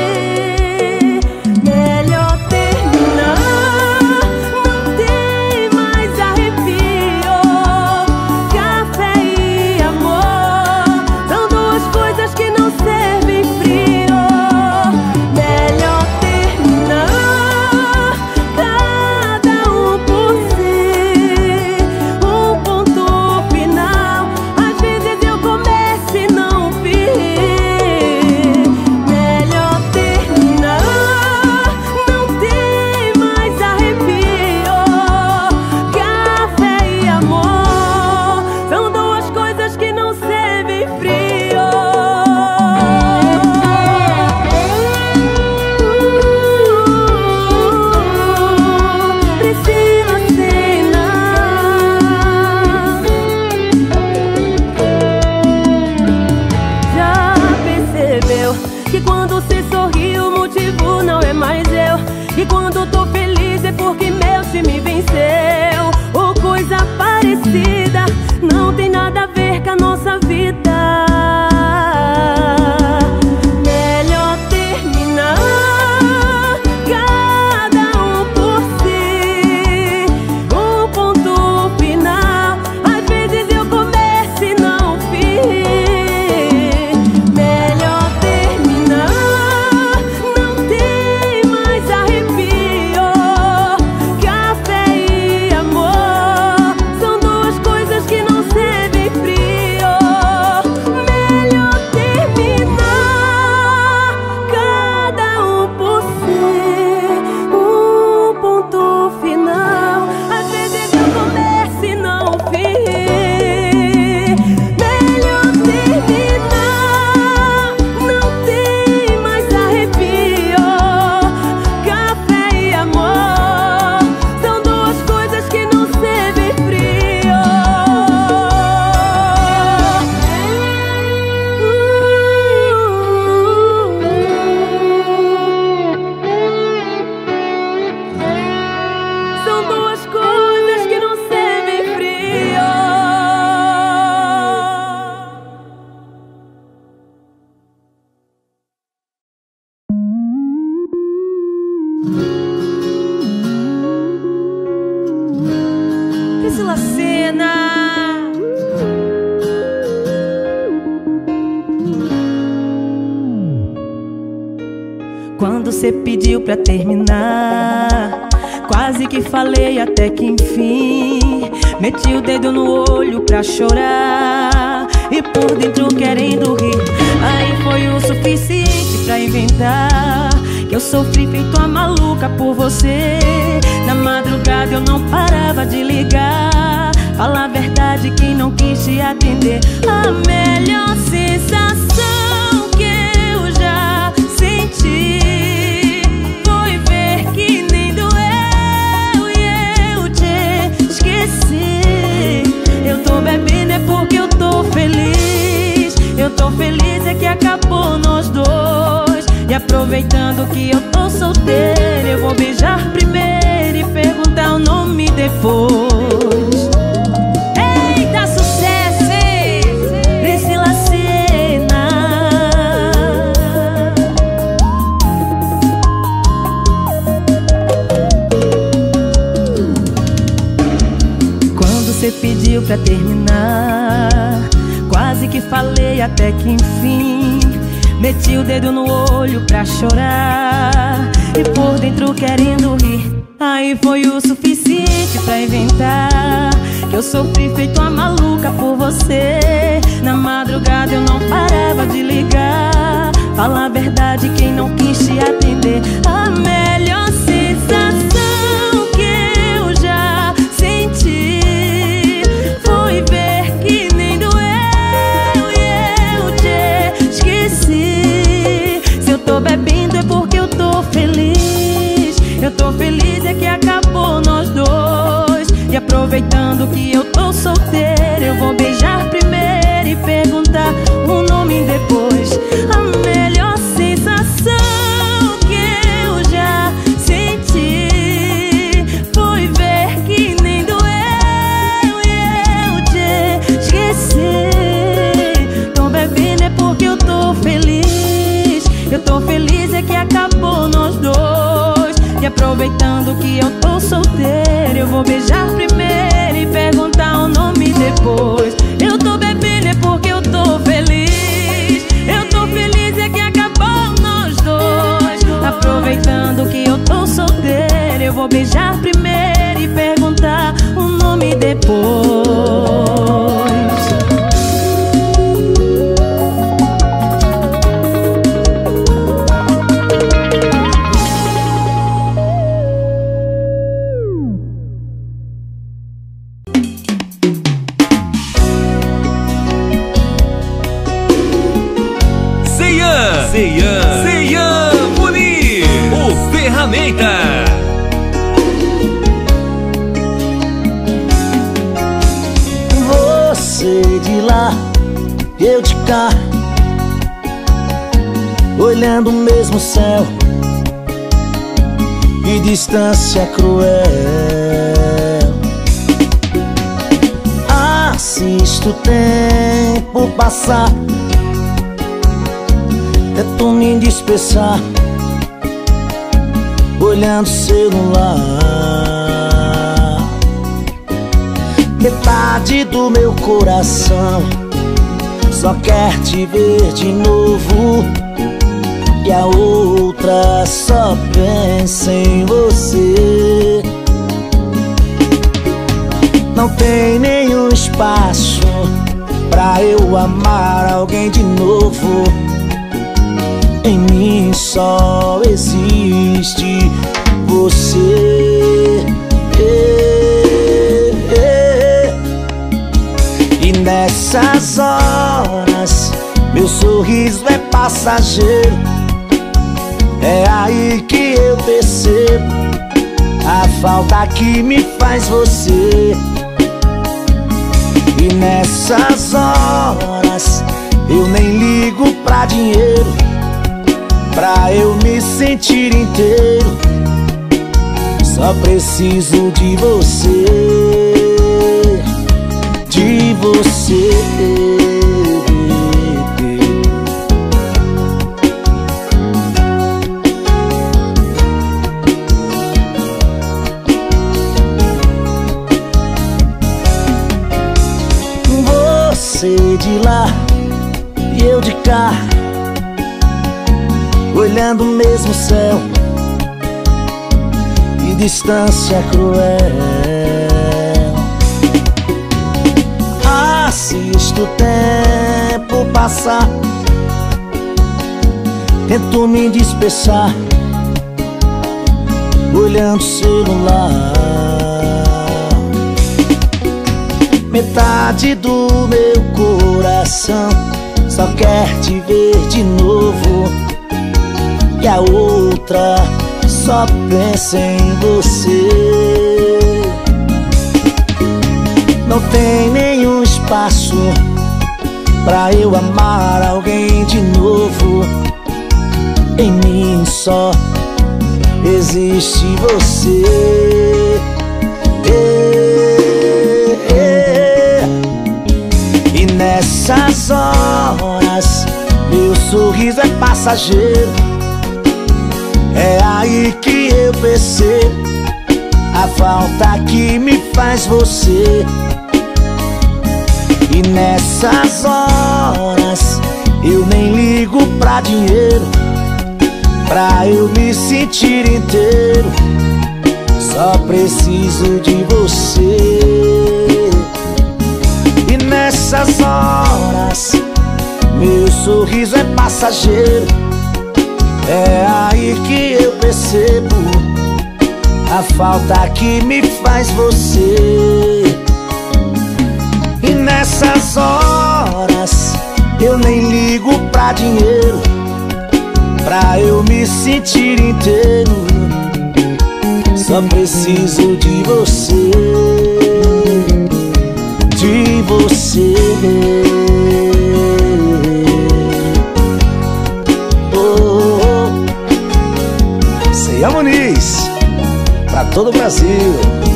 Melhor terminar, não tem mais arrepio. Café e amor são duas coisas que não servem frio. Melhor terminar, cada um por si, um ponto final. Às vezes eu começo e não fiz. Melhor terminar, não tem mais arrepio. Café e amor são duas coisas que não servem frio. Priscila Senna. Já percebeu que quando você sorri o motivo não é mais eu? E quando tô feliz é porque meu time venceu? Ou coisa parecida, não tem nada a ver com a nossa vida. Melhor terminar, cada um por si, um ponto final. Às vezes eu começo e não fiz. Melhor terminar, não tem mais arrepio. Café e amor são duas coisas que não servem frio. Melhor terminar, cada um por si, um ponto final. Às vezes eu começo e não fiz. Melhor terminar, não tem mais arrepio. Café e amor são duas coisas que não servem frio. São duas coisas que não servem frio. Priscila Senna. Quando você pediu pra terminar, quase que falei até que enfim. Meti o dedo no olho pra chorar e por dentro querendo rir. Aí foi o suficiente pra inventar que eu sofri feito a maluca por você. Na madrugada eu não parava de ligar. Fala a verdade, quem não quis te atender. A melhor sensação que eu já senti foi ver que nem doeu e eu te esqueci. Eu tô bebendo é porque eu tô feliz. Eu tô feliz é que acabou nós dois. E aproveitando que eu tô solteira, eu vou beijar primeiro e perguntar o nome depois. Eita, sucesso, hein? Priscila Senna. Quando você pediu pra terminar, quase que falei até que enfim. Meti o dedo no olho pra chorar e por dentro querendo rir. Aí foi o suficiente pra inventar que eu sofri feito uma maluca por você. Na madrugada eu não parava de ligar. Fala a verdade, quem não quis te atender. A melhor sensação que eu já senti foi ver que nem doeu e eu te esqueci. Se eu tô bebendo é porque eu tô feliz. Eu tô feliz é que acabou nós dois. E aproveitando que eu tô solteiro, eu vou beijar primeiro e perguntar o nome depois. A melhor sensação que eu já senti foi ver que nem doeu e eu te esqueci. Tô bebendo é porque eu tô feliz. Eu tô feliz é que acabou nós dois. E aproveitando que eu tô solteiro, eu vou beijar primeiro e perguntar o nome depois. Eu tô bebendo é porque eu tô feliz. Eu tô feliz é que acabou nós dois. Aproveitando que eu tô solteiro, eu vou beijar primeiro e perguntar o nome depois. Ceian Munir, o Ferramenta. Você de lá, eu de cá, olhando o mesmo céu, e distância cruel. Assisto o tempo passar, tento me dispersar, olhando o celular. Metade do meu coração só quer te ver de novo, e a outra só pensa em você. Não tem nenhum espaço pra eu amar alguém de novo. Em mim só existe você. E nessas horas meu sorriso é passageiro. É aí que eu percebo a falta que me faz você. E nessas horas eu nem ligo pra dinheiro, pra eu me sentir inteiro. Só preciso de você, de você. Você de lá e eu de cá, olhando o mesmo céu, e distância cruel. Assisto o tempo passar, tento me dispersar, olhando o celular. Metade do meu coração só quer te ver de novo, e a outra só pensa em você. Não tem nenhum espaço pra eu amar alguém de novo. Em mim só existe você. E nessas horas meu sorriso é passageiro. É aí que eu percebo a falta que me faz você. E nessas horas eu nem ligo pra dinheiro, pra eu me sentir inteiro. Só preciso de você. E nessas horas meu sorriso é passageiro. É aí que eu percebo a falta que me faz você. E nessas horas eu nem ligo pra dinheiro, pra eu me sentir inteiro. Só preciso de você, de você. Ceia Muniz, pra todo o Brasil.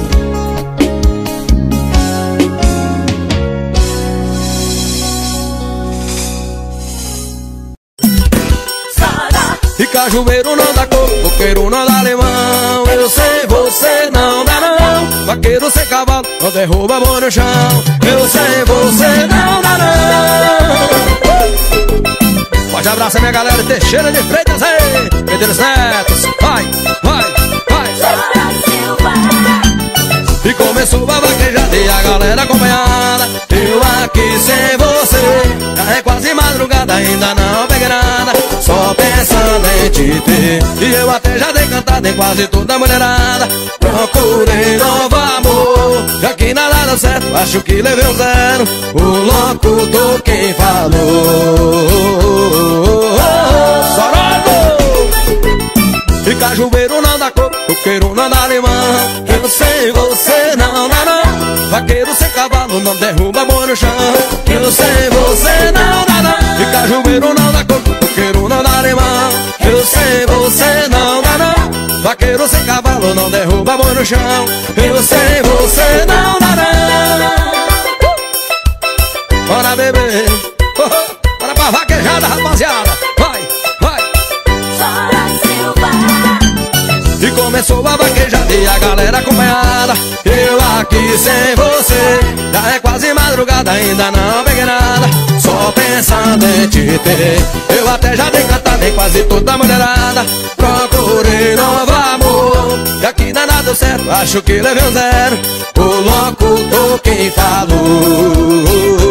E cajueiro não dá coco, coqueiro não dá limão. Eu sei, você não dá não. Vaqueiro sem cavalo não derruba boi no chão. Eu sei, você não dá não. Pode abraçar minha galera Teixeira de Freitas aí, Pedros Netos, vai, vai, vai. E começou a vaquejada e a galera acompanhada. Eu aqui sem você, já é quase madrugada, ainda não peguei nada, só pensando em te ter. E eu até já dei cantada em quase toda a mulherada. Procurei novo amor, já que nada deu certo, acho que levei um zero. O locutor quem falou. Sorocco! E cajueiro não dá coco, coqueiro não dá limão. Eu sei, você não dá não. Vaqueiro sem cavalo não derruba boi no chão. Eu sei, você não dá não. E cajueiro não dá coco, coqueiro não dá limão. Eu sei, você não dá não. Vaqueiro sem cavalo não derruba boi no chão. Eu sei, você não dá não. Bora beber, bora pra vaquejada, rapaziada. Vai, vai. E começou a vaquejada e a galera acompanhada. Eu aqui sem você, já é quase madrugada, ainda não peguei nada, só pensando em te ter. Eu até já dei cantada em quase toda a mulherada. Procurei novo amor, já que nada deu certo, acho que levei um zero. O locutor quem falou.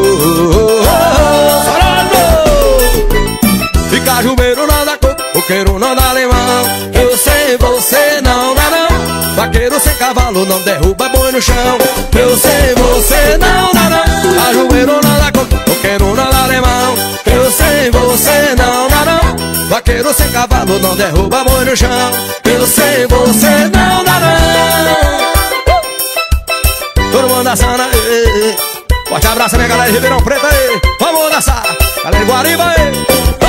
E cajueiro não dá coco, coqueiro não dá limão. Eu sei, você não dá não. Vaqueiro sem cavalo não derruba boi no chão. Eu sei, você não dá não. Cajueiro não dá coco, coqueiro não dá limão. Eu sei, você não dá não. Vaqueiro sem cavalo não derruba boi no chão. Eu sei, você não dá não. Todo mundo dançando aí. Forte abraço minha galera de Ribeirão Preto aí. Vamos dançar, galera de Guariba aí.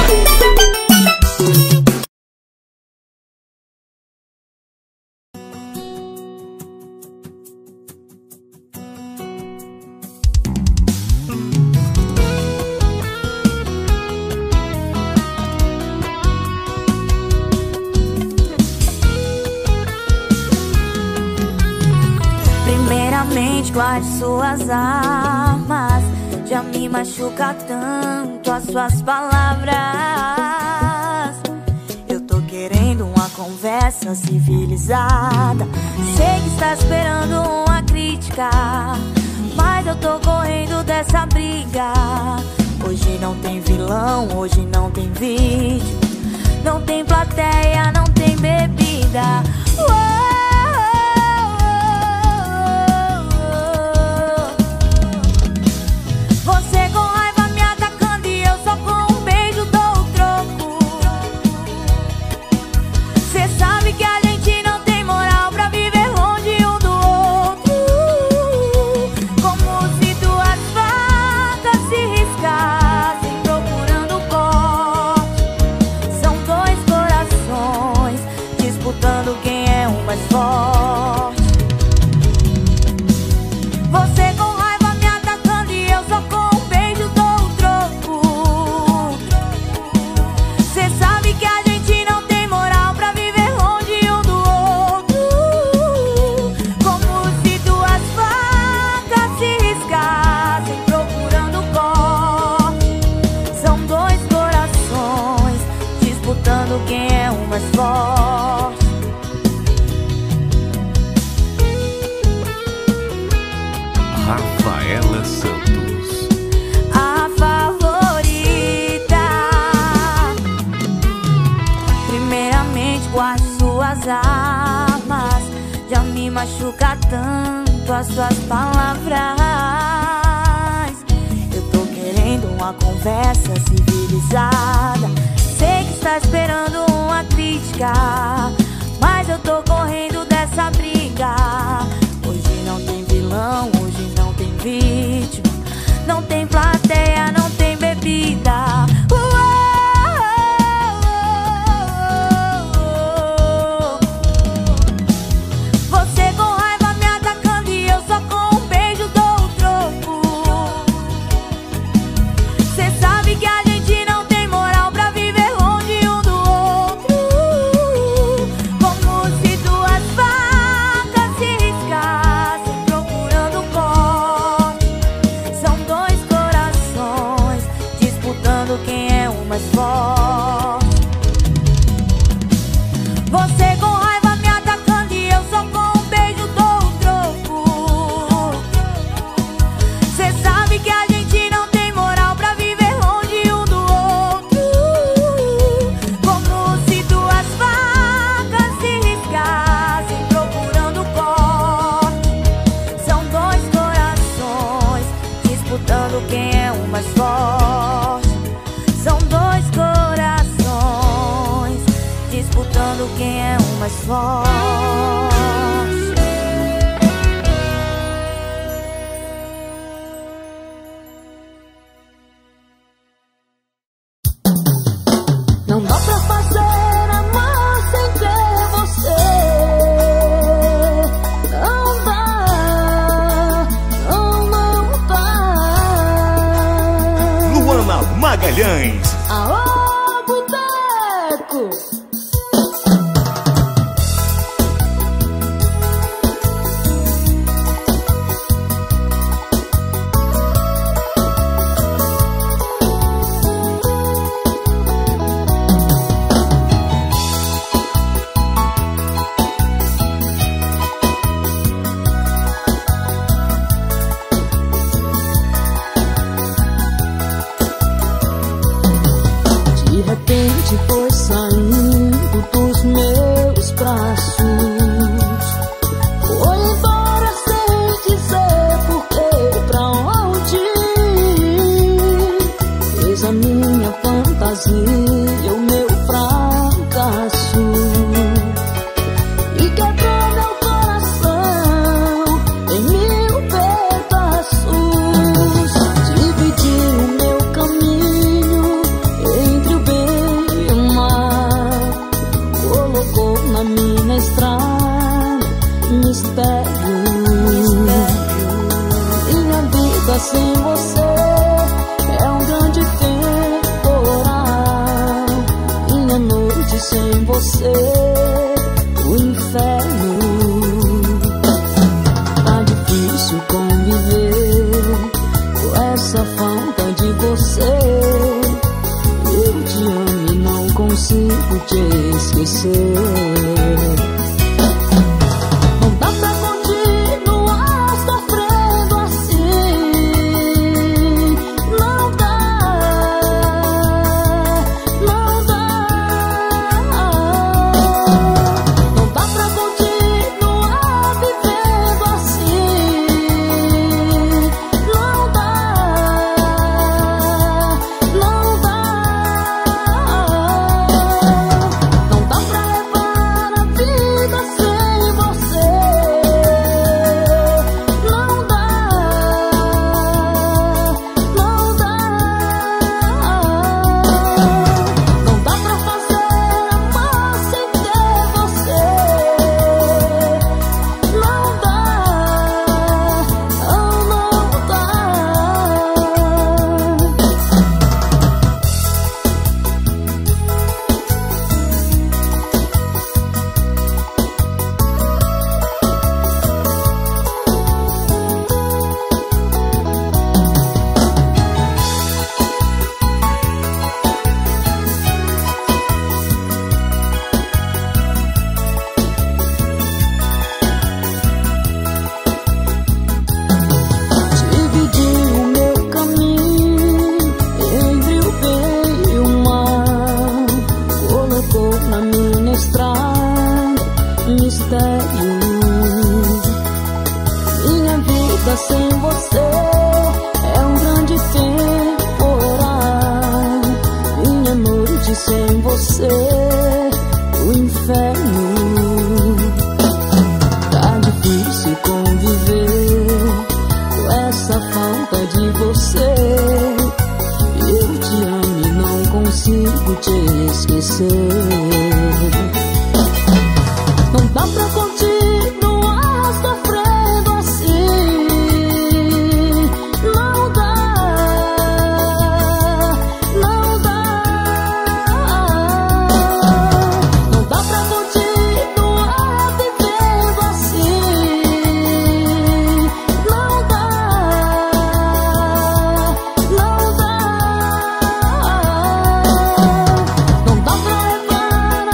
Guarde suas armas, já me machuca tanto as suas palavras. Eu tô querendo uma conversa civilizada. Sei que está esperando uma crítica, mas eu tô correndo dessa briga. Hoje não tem vilão, hoje não tem vídeo, não tem plateia, não tem bebida. Você com raiva me atacando e eu só com um beijo dou o troco. Cê sabe que a gente não tem moral pra viver longe um do outro. Como se duas facas se riscassem procurando corte. São dois corações disputando quem é o mais forte. Você com raiva me atacando e eu só com um beijo dou o troco. Cê sabe que a gente não tem moral pra viver longe um do outro. Como se duas facas se riscassem procurando corte. São dois corações disputando quem é o mais forte. Rafaela Santos, A favorita. Primeiramente guarde suas armas, já me machuca tanto as suas palavras. Eu tô querendo uma conversa civilizada. Sei que está esperando uma crítica, mas eu tô correndo dessa briga. quem é o mais forte. Não dá pra fazer amor sem ter você. Não dá, não dá. Luana Magalhães. Aô, boteco! De repente foi saindo dos meus braços, foi embora sem dizer porquê, pra onde ir. Fez a minha fantasia o meu fracasso e quebrou meu coração em 1000 pedaços. Dividiu o meu caminho entre o bem e o mal, colocou na minha estrada mistério. Minha vida sem você é um grande temporal. Minha noite sem você, o inferno. Tá difícil conviver com essa falta de você. Eu te amo e não consigo te esquecer. Não dá pra continuar sofrendo assim. Não dá, não dá. Não dá pra continuar vivendo assim. Não dá, não dá. Não dá pra levar a vida sem você. Não dá, não dá. Não dá pra fazer amor sem ter você. Não dá, não dá. Dividiu o meu caminho entre o bem e o mal, colocou na minha estrada mistério. Minha vida sem você é um grande temporal. Minha noite sem você, o inferno. Tá difícil conviver com essa falta de você. Eu te amo e não consigo te esquecer. Não dá pra continuar sofrendo assim. Não dá, não dá. Não dá pra continuar vivendo assim. Não dá, não dá. Não dá pra levar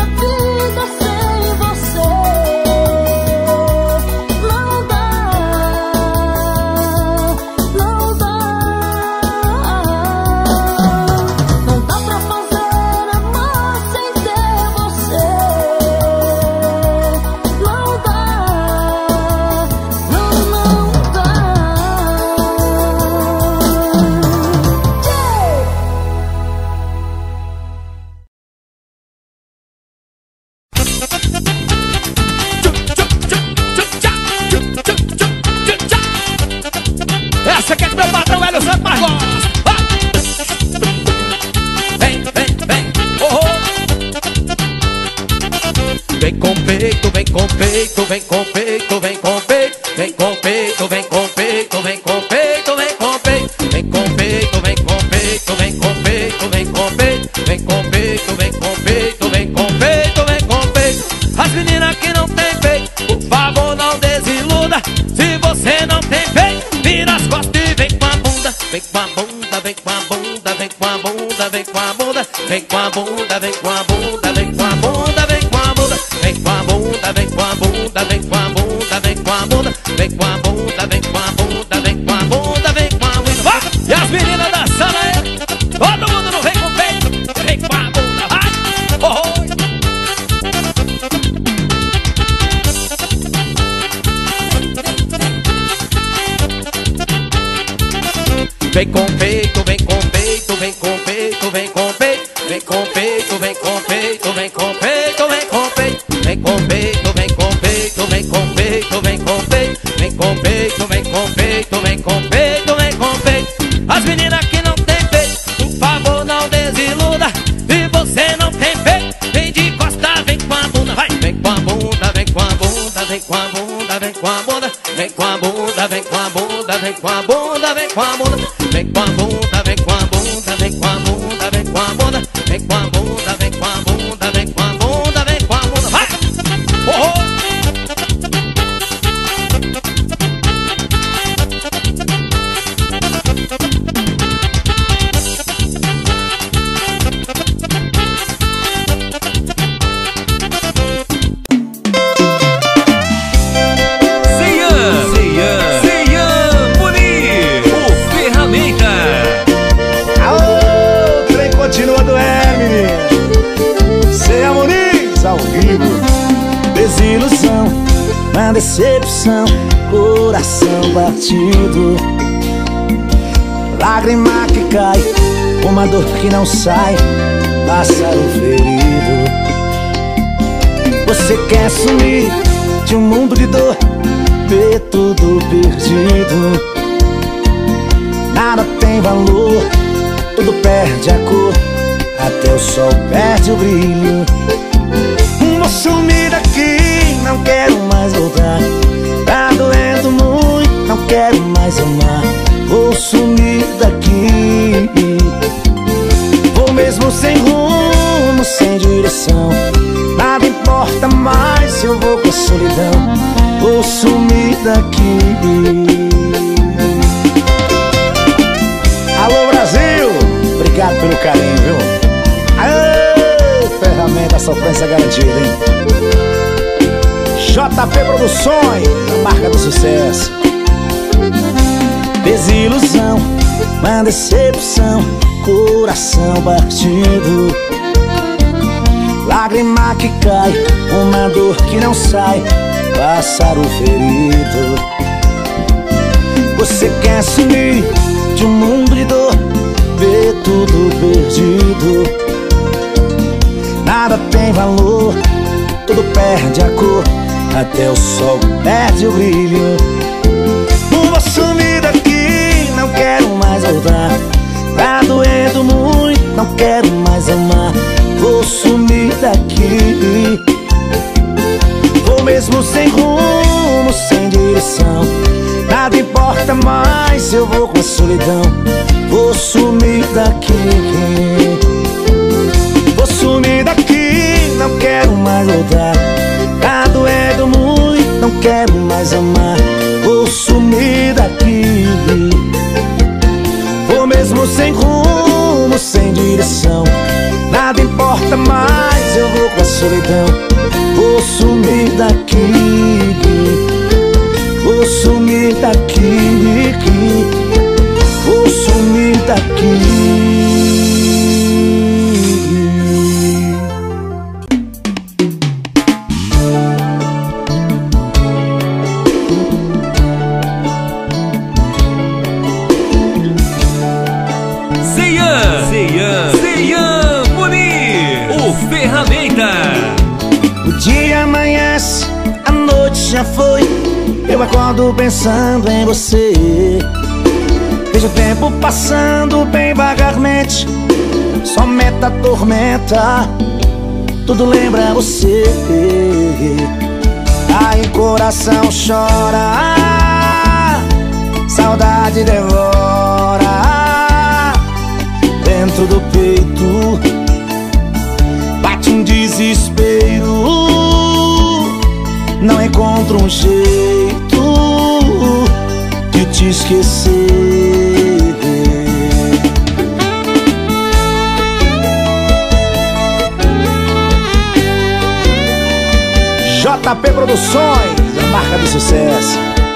Vem com peito, vem com peito, vem com peito, vem com peito, vem com peito, vem com peito, vem com peito, vem com peito, vem com peito, vem com peito, vem com peito, vem com peito, vem com peito, vem com peito, vem com peito, vem com peito. As meninas que não tem peito, por favor não desiluda. Se você não tem peito, vira as costas e vem com a bunda. Vem com a bunda, vem com a bunda, vem com a bunda, vem com a bunda, vem com a bunda, vem com a bunda, vem com a bunda, vem com a bunda, vem com a bunda, vem com a bunda, vem com a bunda, vem com a bunda, vem com a bunda, vem com a bunda, vem com a bunda, vem com a bunda. Vai! E as meninas dançando aí, todo mundo não vem com o peito, vem com a bunda, vai! Oh, oh. Vem com peito, vem com peito, vem com peito, vem com peito, vem com peito, vem com peito, vem com peito, vem com peito, vem com peito, vem com peito, vem com peito, vem com peito, vem com peito, vem com peito, vem com peito, vem com peito. As meninas que não tem peito, por favor não desiluda. Se você não tem peito, vem de costa, vem com a bunda, vai! Vem com a bunda, vem com a bunda, vem com a bunda, vem com a bunda, vem com a bunda, vem com a bunda, vem com a bunda, vem com a bunda. Vem com a bunda, vem com a bunda, vem com a bunda, vem com a bunda, vem com a bunda, vem com a bunda, vem com a bunda, vem com a bunda, vai! Oh, oh. Desilusão, uma decepção, coração batido, lágrima que cai, uma dor que não sai, pássaro ferido. Você quer sumir de um mundo de dor, ver tudo perdido. Nada tem valor, tudo perde a cor, até o sol perde o brilho. Vou sumir daqui, não quero mais voltar. Tá doendo muito, não quero mais amar. Vou sumir daqui. Vou mesmo sem rumo, sem direção. Nada importa mais se eu vou com a solidão. Vou sumir daqui. Alô Brasil, obrigado pelo carinho, viu? Ferramenta, sofrência garantida, hein? JP Produções, a marca do sucesso. Desilusão, uma decepção, coração batido, lágrima que cai, uma dor que não sai, pássaro ferido. Você quer sumir de um mundo de dor, ver tudo perdido. Nada tem valor, tudo perde a cor, até o sol perde o brilho. Vou sumir daqui, não quero mais voltar. Tá doendo muito, não quero mais amar. Vou sumir daqui. Vou mesmo sem rumo, sem direção. Nada importa mais se eu vou com a solidão. Vou sumir daqui. Vou sumir daqui, não quero mais voltar. Tá doendo muito, não quero mais amar. Vou sumir daqui. Vou mesmo sem rumo, sem direção. Nada importa mais, eu vou com a solidão. Vou sumir daqui. Vou sumir daqui. Vou sumir daqui. O dia amanhece, a noite já foi. Eu acordo pensando em você. Vejo o tempo passando bem vagarmente. Só meta tormenta, tudo lembra você. Ai, coração chora, saudade devora. Dentro do peito bate um desespero, não encontro um jeito de te esquecer. JP Produções, a marca do sucesso.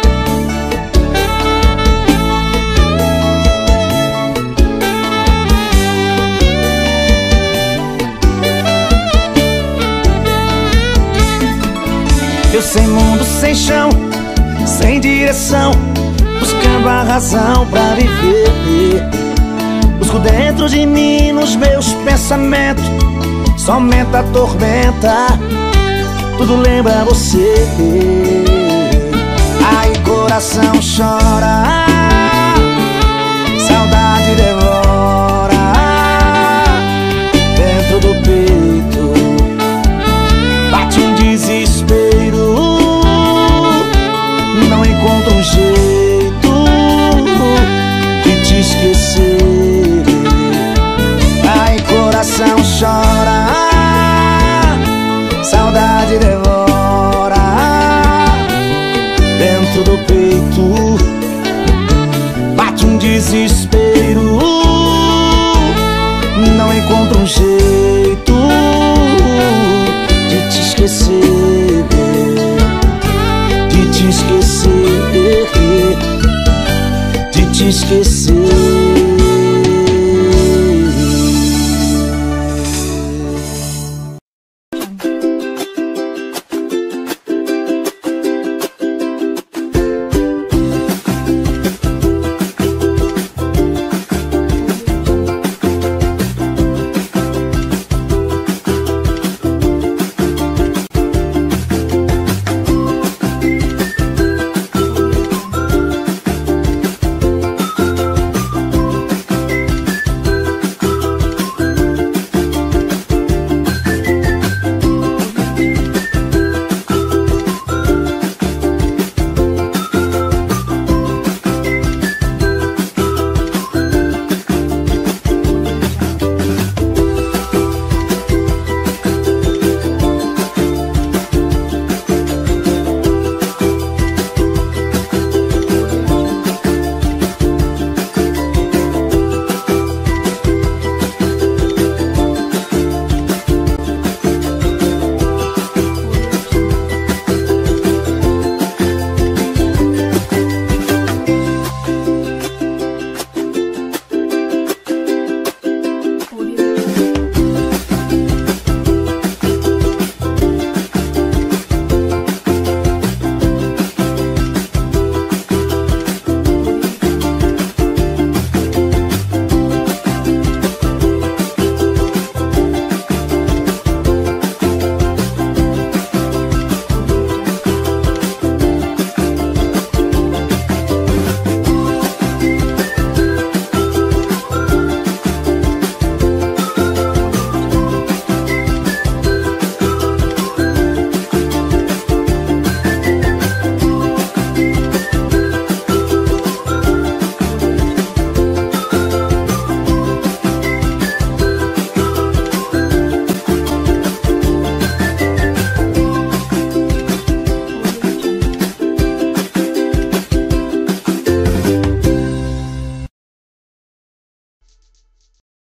Eu sem mundo, sem chão, sem direção, buscando a razão pra viver. Busco dentro de mim, nos meus pensamentos, somente a tormenta, tudo lembra você. Ai, coração chora, saudade devora. Dentro do peito bate um desespero, não encontro um jeito de te esquecer. Ai, coração chora, saudade devora. Dentro do peito bate um desespero, não encontro um jeito de te esquecer, de te esquecer, de te esquecer.